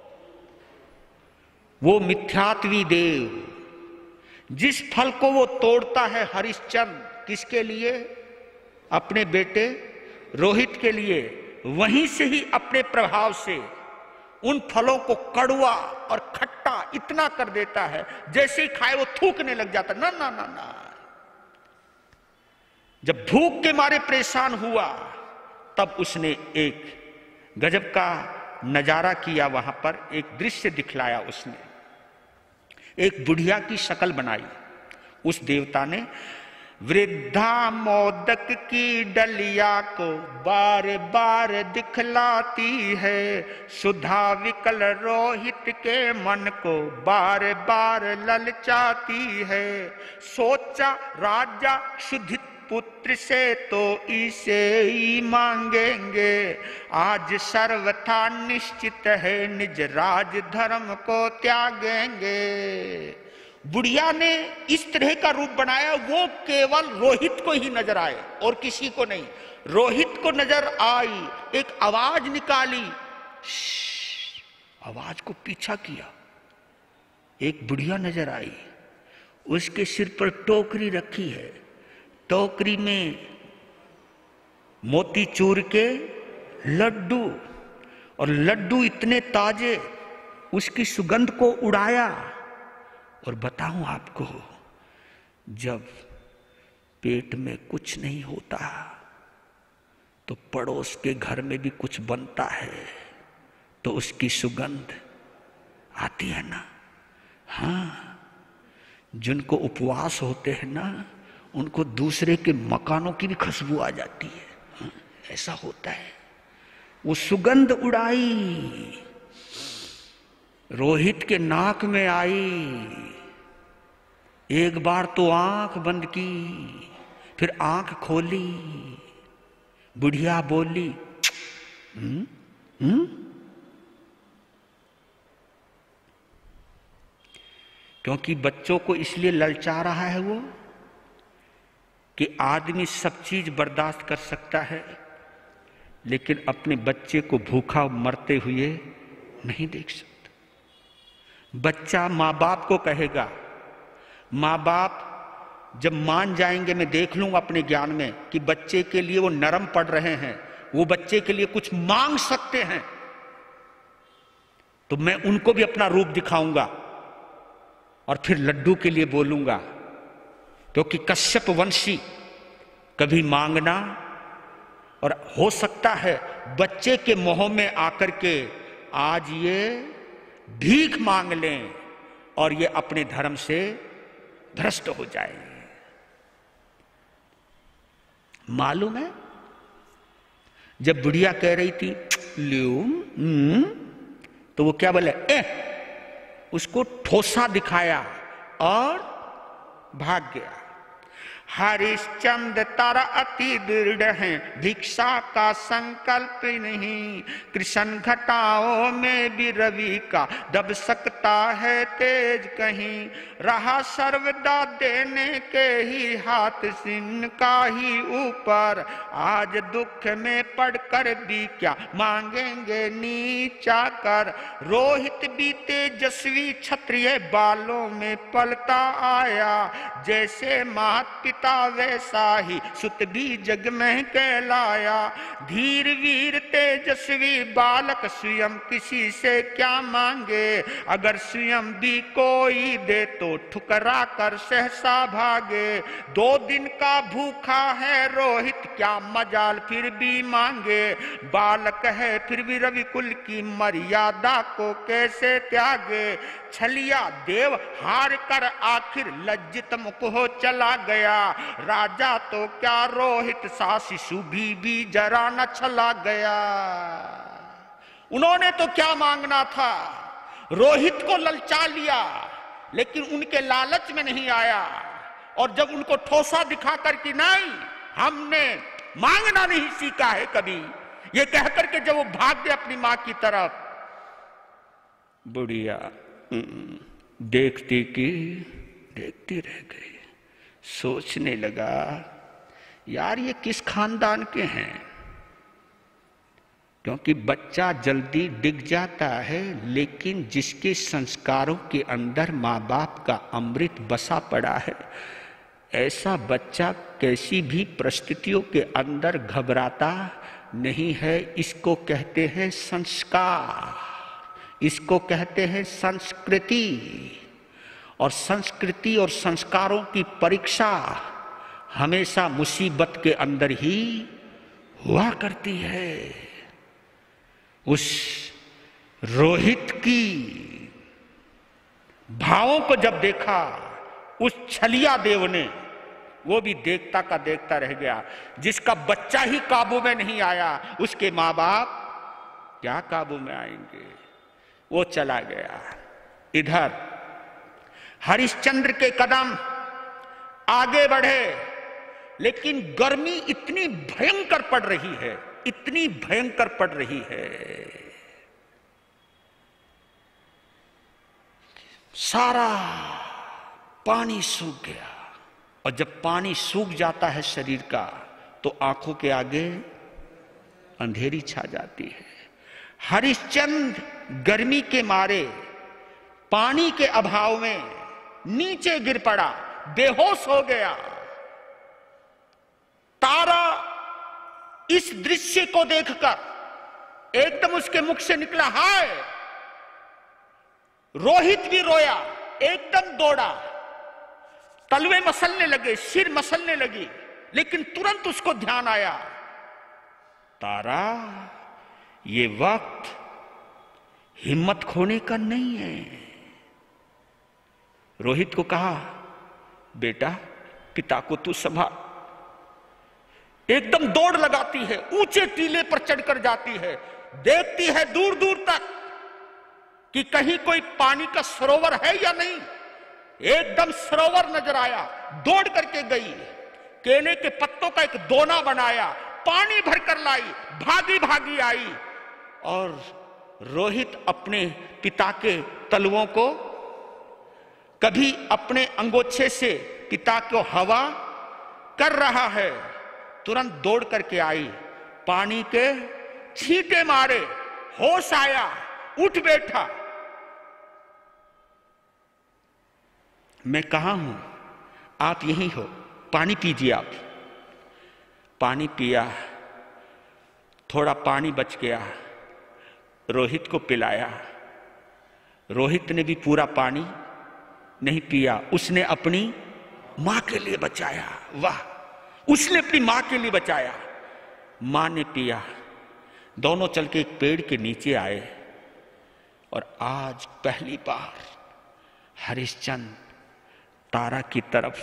वो मिथ्यात्वी देव। जिस फल को वो तोड़ता है हरिश्चंद्र, किसके लिए? अपने बेटे रोहित के लिए। वहीं से ही अपने प्रभाव से उन फलों को कड़वा और खट्टा इतना कर देता है, जैसे ही खाए वो थूकने लग जाता। ना ना ना ना। जब भूख के मारे परेशान हुआ तब उसने एक गजब का नजारा किया। वहां पर एक दृश्य दिखलाया उसने। एक बुढ़िया की शक्ल बनाई उस देवता ने। वृद्धा मोदक की डलिया को बार बार दिखलाती है, सुधा विकल रोहित के मन को बार बार ललचाती है। सोचा राजा क्षुधित पुत्र से तो इसे ही मांगेंगे, आज सर्वथा निश्चित है निज राज धर्म को त्यागेंगे। बुढ़िया ने इस तरह का रूप बनाया वो केवल रोहित को ही नजर आए और किसी को नहीं। रोहित को नजर आई, एक आवाज निकाली, आवाज को पीछा किया, एक बुढ़िया नजर आई, उसके सिर पर टोकरी रखी है, टोकरी में मोतीचूर के लड्डू, और लड्डू इतने ताजे, उसकी सुगंध को उड़ाया। और बताऊं आपको, जब पेट में कुछ नहीं होता तो पड़ोस के घर में भी कुछ बनता है तो उसकी सुगंध आती है ना। हाँ, जिनको उपवास होते हैं ना, उनको दूसरे के मकानों की भी खुशबू आ जाती है। हाँ, ऐसा होता है। वो सुगंध उड़ाई, रोहित के नाक में आई, एक बार तो आंख बंद की, फिर आंख खोली, बुढ़िया बोली, हम्म हम्म क्योंकि बच्चों को इसलिए ललचा रहा है वो कि आदमी सब चीज बर्दाश्त कर सकता है, लेकिन अपने बच्चे को भूखा मरते हुए नहीं देख सकता। बच्चा माँ बाप को कहेगा, माँ बाप जब मान जाएंगे, मैं देख लूंगा अपने ज्ञान में कि बच्चे के लिए वो नरम पड़ रहे हैं, वो बच्चे के लिए कुछ मांग सकते हैं, तो मैं उनको भी अपना रूप दिखाऊंगा और फिर लड्डू के लिए बोलूंगा। क्योंकि कश्यप वंशी कभी मांगना, और हो सकता है बच्चे के मोह में आकर के आज ये भीख मांग लें और ये अपने धर्म से भ्रष्ट हो जाए। मालूम है, जब बुढ़िया कह रही थी ल्यूम, तो वो क्या बोले, ए, उसको ठोसा दिखाया और भाग गया। हरिश्चंद्र तारा अति दृढ़ है, भिक्षा का संकल्प नहीं, कृष्ण घटाओं में भी रवि का दब सकता है तेज कहीं, रहा सर्वदा देने के ही हाथ सिन का ही ऊपर, आज दुख में पड़कर भी क्या मांगेंगे नीचा कर। रोहित भी तेजस्वी क्षत्रिय बालों में पलता आया, जैसे मात पिता वैसा ही सुत भी जग में कहलाया। धीर वीर तेजस्वी बालक स्वयं किसी से क्या मांगे, अगर स्वयं भी कोई दे तो ठुकरा कर सहसा भागे। दो दिन का भूखा है रोहित, क्या मजाल फिर भी मांगे, बालक है फिर भी रवि कुल की मर्यादा को कैसे त्यागे। छलिया देव हार कर आखिर लज्जित मुख हो चला गया, राजा तो क्या रोहित सा शिशु भी भी जरा न छला गया। उन्होंने तो क्या मांगना था, रोहित को ललचा लिया, लेकिन उनके लालच में नहीं आया। और जब उनको ठोसा दिखाकर कि नहीं, हमने मांगना नहीं सीखा है कभी, ये कहकर के जब वो भाग गए अपनी मां की तरफ, बुढ़िया देखती की देखती रह गई। सोचने लगा, यार ये किस खानदान के हैं, क्योंकि बच्चा जल्दी डिग जाता है, लेकिन जिसके संस्कारों के अंदर माँ बाप का अमृत बसा पड़ा है, ऐसा बच्चा कैसी भी परिस्थितियों के अंदर घबराता नहीं है। इसको कहते हैं संस्कार, इसको कहते हैं संस्कृति। और संस्कृति और संस्कारों की परीक्षा हमेशा मुसीबत के अंदर ही हुआ करती है। उस रोहित की भावों को जब देखा उस छलिया देव ने, वो भी देखता का देखता रह गया। जिसका बच्चा ही काबू में नहीं आया, उसके माँ बाप क्या काबू में आएंगे। वो चला गया। इधर हरिश्चंद्र के कदम आगे बढ़े, लेकिन गर्मी इतनी भयंकर पड़ रही है, इतनी भयंकर पड़ रही है, सारा पानी सूख गया। और जब पानी सूख जाता है शरीर का, तो आंखों के आगे अंधेरी छा जाती है। हरिश्चंद्र गर्मी के मारे, पानी के अभाव में नीचे गिर पड़ा, बेहोश हो गया। तारा इस दृश्य को देखकर एकदम उसके मुख से निकला हाय। रोहित भी रोया, एकदम दौड़ा, तलवे मसलने लगे, सिर मसलने लगी, लेकिन तुरंत उसको ध्यान आया, तारा ये वक्त हिम्मत खोने का नहीं है। रोहित को कहा, बेटा पिता को तू संभाल। एकदम दौड़ लगाती है, ऊंचे टीले पर चढ़कर जाती है, देखती है दूर दूर तक कि कहीं कोई पानी का सरोवर है या नहीं। एकदम सरोवर नजर आया, दौड़ करके गई, केले के पत्तों का एक दोना बनाया, पानी भरकर लाई, भागी भागी आई। और रोहित अपने पिता के तलवों को कभी अपने अंगोछे से पिता को हवा कर रहा है। तुरंत दौड़ करके आई, पानी के छींटे मारे, होश आया, उठ बैठा। मैं कहां हूं? आप यहीं हो, पानी पीजिए। आप पानी पिया, थोड़ा पानी बच गया, रोहित को पिलाया। रोहित ने भी पूरा पानी नहीं पिया, उसने अपनी मां के लिए बचाया। वाह, उसने अपनी मां के लिए बचाया। मां ने पिया। दोनों चल के एक पेड़ के नीचे आए, और आज पहली बार हरिश्चंद्र तारा की तरफ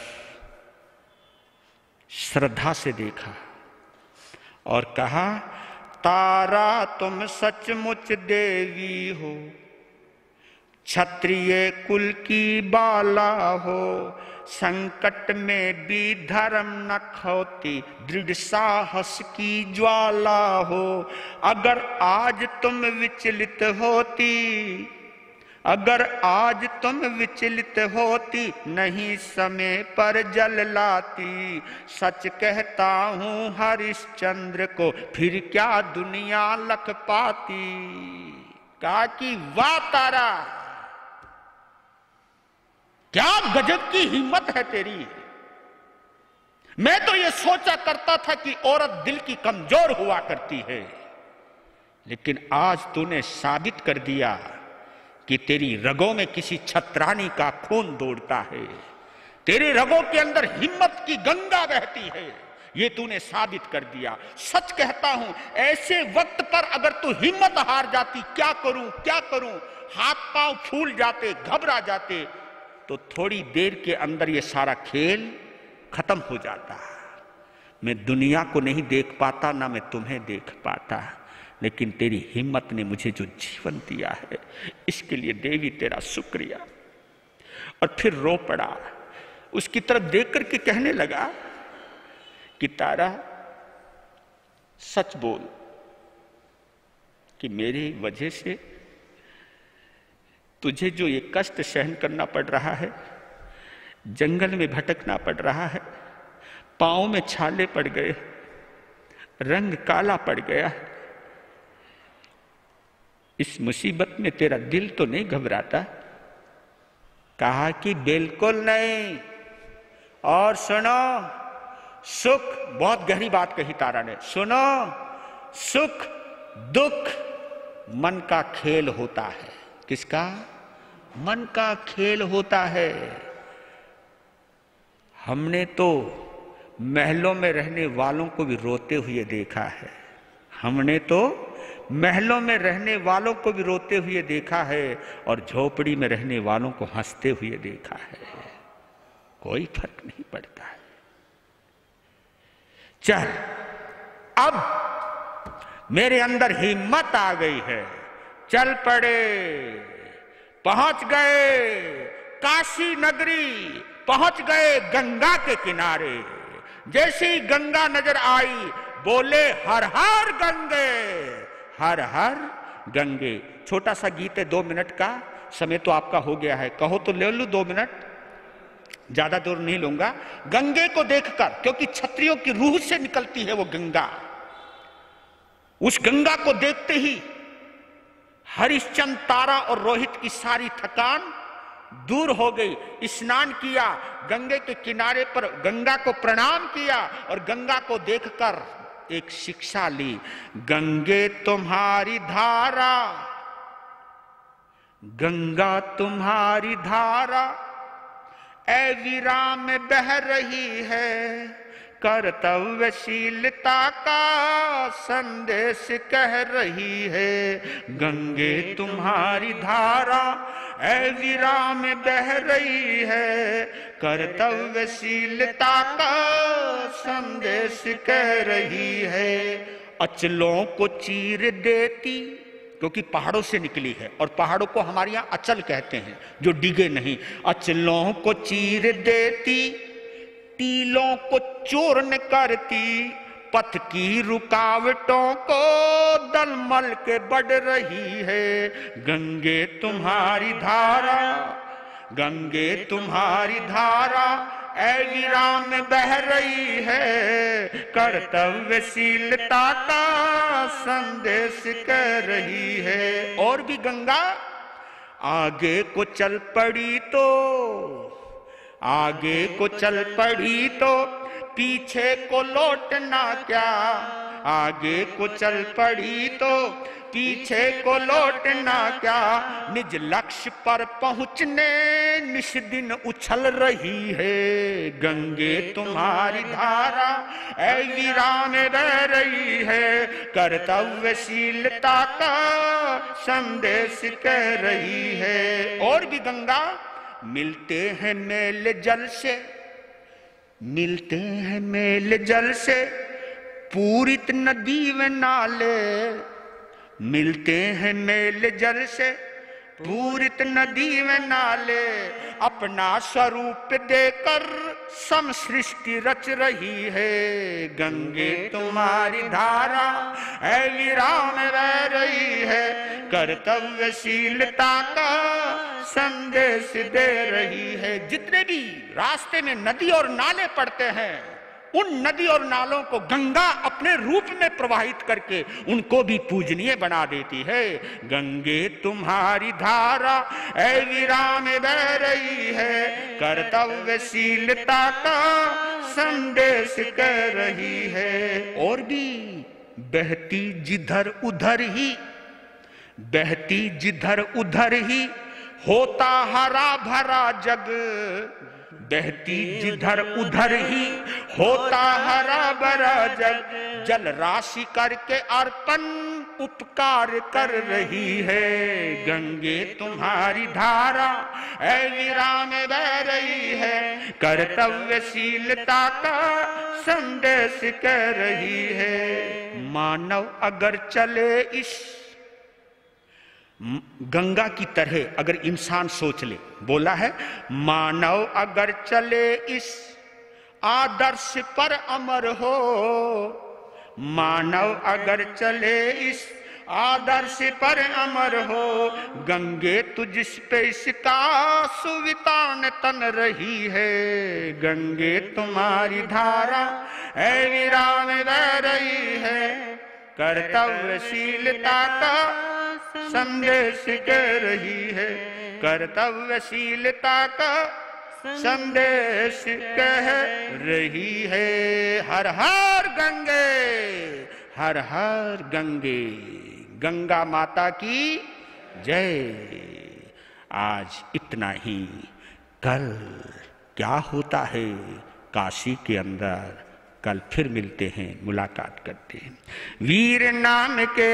श्रद्धा से देखा और कहा, तारा तुम सचमुच देवी हो, क्षत्रिय कुल की बाला हो, संकट में भी धर्म न खोती, दृढ़ साहस की ज्वाला हो। अगर आज तुम विचलित होती, अगर आज तुम विचलित होती, नहीं समय पर जल लाती। सच कहता हूं हरिश्चंद्र को, फिर क्या दुनिया लख पाती। कहा कि वाह तारा, क्या गजब की हिम्मत है तेरी। मैं तो ये सोचा करता था कि औरत दिल की कमजोर हुआ करती है, लेकिन आज तूने साबित कर दिया कि तेरी रगों में किसी छत्रानी का खून दौड़ता है, तेरे रगों के अंदर हिम्मत की गंगा बहती है। ये तूने साबित कर दिया। सच कहता हूं, ऐसे वक्त पर अगर तू हिम्मत हार जाती, क्या करूं क्या करूं, हाथ पांव फूल जाते, घबरा जाते, तो थोड़ी देर के अंदर ये सारा खेल खत्म हो जाता। मैं दुनिया को नहीं देख पाता, ना मैं तुम्हें देख पाता, लेकिन तेरी हिम्मत ने मुझे जो जीवन दिया है, इसके लिए देवी तेरा शुक्रिया। और फिर रो पड़ा, उसकी तरफ देख करके कहने लगा कि तारा सच बोल कि मेरी वजह से तुझे जो ये कष्ट सहन करना पड़ रहा है, जंगल में भटकना पड़ रहा है, पांव में छाले पड़ गए, रंग काला पड़ गया, इस मुसीबत में तेरा दिल तो नहीं घबराता। कहा कि बिल्कुल नहीं। और सुनो, सुख, बहुत गहरी बात कही तारा ने, सुनो, सुख दुख मन का खेल होता है। किसका? मन का खेल होता है। हमने तो महलों में रहने वालों को भी रोते हुए देखा है, हमने तो महलों में रहने वालों को भी रोते हुए देखा है, और झोपड़ी में रहने वालों को हंसते हुए देखा है। कोई फर्क नहीं पड़ता है। चल, अब मेरे अंदर हिम्मत आ गई है, चल पड़े। पहुंच गए काशी नगरी, पहुंच गए गंगा के किनारे। जैसे ही गंगा नजर आई बोले हर हर गंगे, हर हर गंगे। छोटा सा गीत है, दो मिनट का, समय तो आपका हो गया है, कहो तो ले लूं दो मिनट, ज्यादा दूर नहीं लूंगा। गंगे को देखकर, क्योंकि क्षत्रियों की रूह से निकलती है वो गंगा, उस गंगा को देखते ही हरिश्चंद्र, तारा और रोहित की सारी थकान दूर हो गई। स्नान किया गंगे के किनारे पर, गंगा को प्रणाम किया और गंगा को देखकर एक शिक्षा ली। गंगे तुम्हारी धारा, गंगा तुम्हारी धारा ऐ वीरा में बह रही है, कर्तव्यशीलता का संदेश कह रही है। गंगे तुम्हारी धारा ऐ वीरा में बह रही है, कर्तव्यशीलता का संदेश कह रही है। अचलों को चीर देती, क्योंकि पहाड़ों से निकली है और पहाड़ों को हमारे यहां अचल कहते हैं, जो डिगे नहीं। अचलों को चीर देती, टीलों को चूर्ण करती, पथ की रुकावटों को दलमल के बढ़ रही है। गंगे तुम्हारी धारा, गंगे तुम्हारी धारा ऐ वीरा में बह रही है, कर्तव्यशीलता का संदेश कह रही है। और भी गंगा आगे को चल पड़ी तो, आगे को चल पड़ी तो पीछे को लौटना क्या, आगे को चल पड़ी तो पीछे को लौटना क्या। निज लक्ष्य पर पहुंचने निश दिन उछल रही है। गंगे तुम्हारी धारा ऐ वीरा में बह रही है, कर्तव्यशीलता का संदेश कह रही है। और भी गंगा मिलते हैं मेल जल से, मिलते हैं मेल जल से पूरित नदी व नाले, मिलते हैं मेल जल से पूरित नदी व नाले। अपना स्वरूप देकर सम सृष्टि रच रही है। गंगे तुम्हारी धारा ऐ वीरा में बह रही है, कर्तव्यशीलता का संदेश दे रही है। जितने भी रास्ते में नदी और नाले पड़ते हैं, उन नदी और नालों को गंगा अपने रूप में प्रवाहित करके उनको भी पूजनीय बना देती है। गंगे तुम्हारी धारा ऐ वीरा में बह रही है, कर्तव्यशीलता का संदेश कह रही है। और भी बहती जिधर उधर ही, बहती जिधर उधर ही होता हरा भरा जग, बहती जिधर उधर ही होता हरा भरा जग। जल राशि करके अर्पण उपकार कर रही है। गंगे तुम्हारी धारा ऐ वीरा में बह रही है, कर्तव्यशीलता का संदेश कह रही है। मानव अगर चले इस गंगा की तरह, अगर इंसान सोच ले, बोला है मानव अगर चले इस आदर्श पर अमर हो, मानव अगर चले इस आदर्श पर अमर हो। गंगे तुझ पे इसका सुवितान तन रही है। गंगे तुम्हारी धारा ऐ वीरा में बह रही है, कर्तव्यशीलता का संदेश कह रही है, कर्तव्यशीलता का संदेश कह रही है। हर हर गंगे, हर हर गंगे, गंगा माता की जय। आज इतना ही। कल क्या होता है काशी के अंदर, कल फिर मिलते हैं, मुलाकात करते हैं। वीर नाम के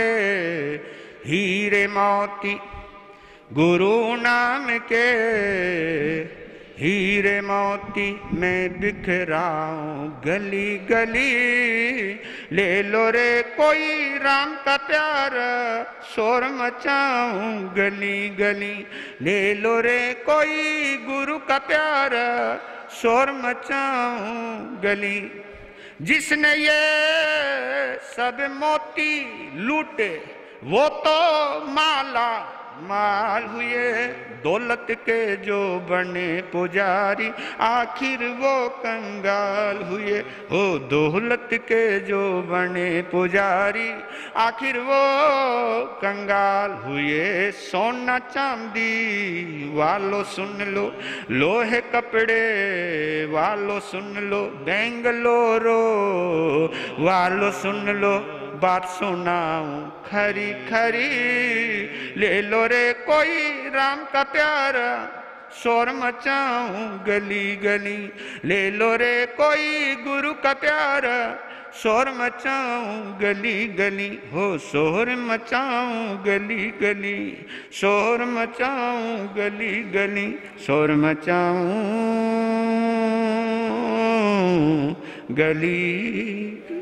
हीरे मोती, गुरु नाम के हीरे मोती मैं बिखराऊं गली गली, ले लो रे कोई राम का प्यार शोर मचाऊं गली गली, ले लो रे कोई गुरु का प्यार शोर मचाऊं गली। जिसने ये सब मोती लूटे वो तो माला माल हुए, दौलत के जो बने पुजारी आखिर वो कंगाल हुए। ओ दौलत के जो बने पुजारी आखिर वो कंगाल हुए। सोना चांदी वालों सुन लो, लोहे कपड़े वालों सुन लो, बेंगलोरो वालों सुन लो, बात सुनाऊं खरी खरी, ले लो रे कोई राम का प्यार शोर मचाऊं गली गली, ले लो रे कोई गुरु का प्यार शोर मचाऊं गली गली। हो शोर मचाऊं गली गली, शोर मचाऊं गली गली, शोर मचाऊं गली।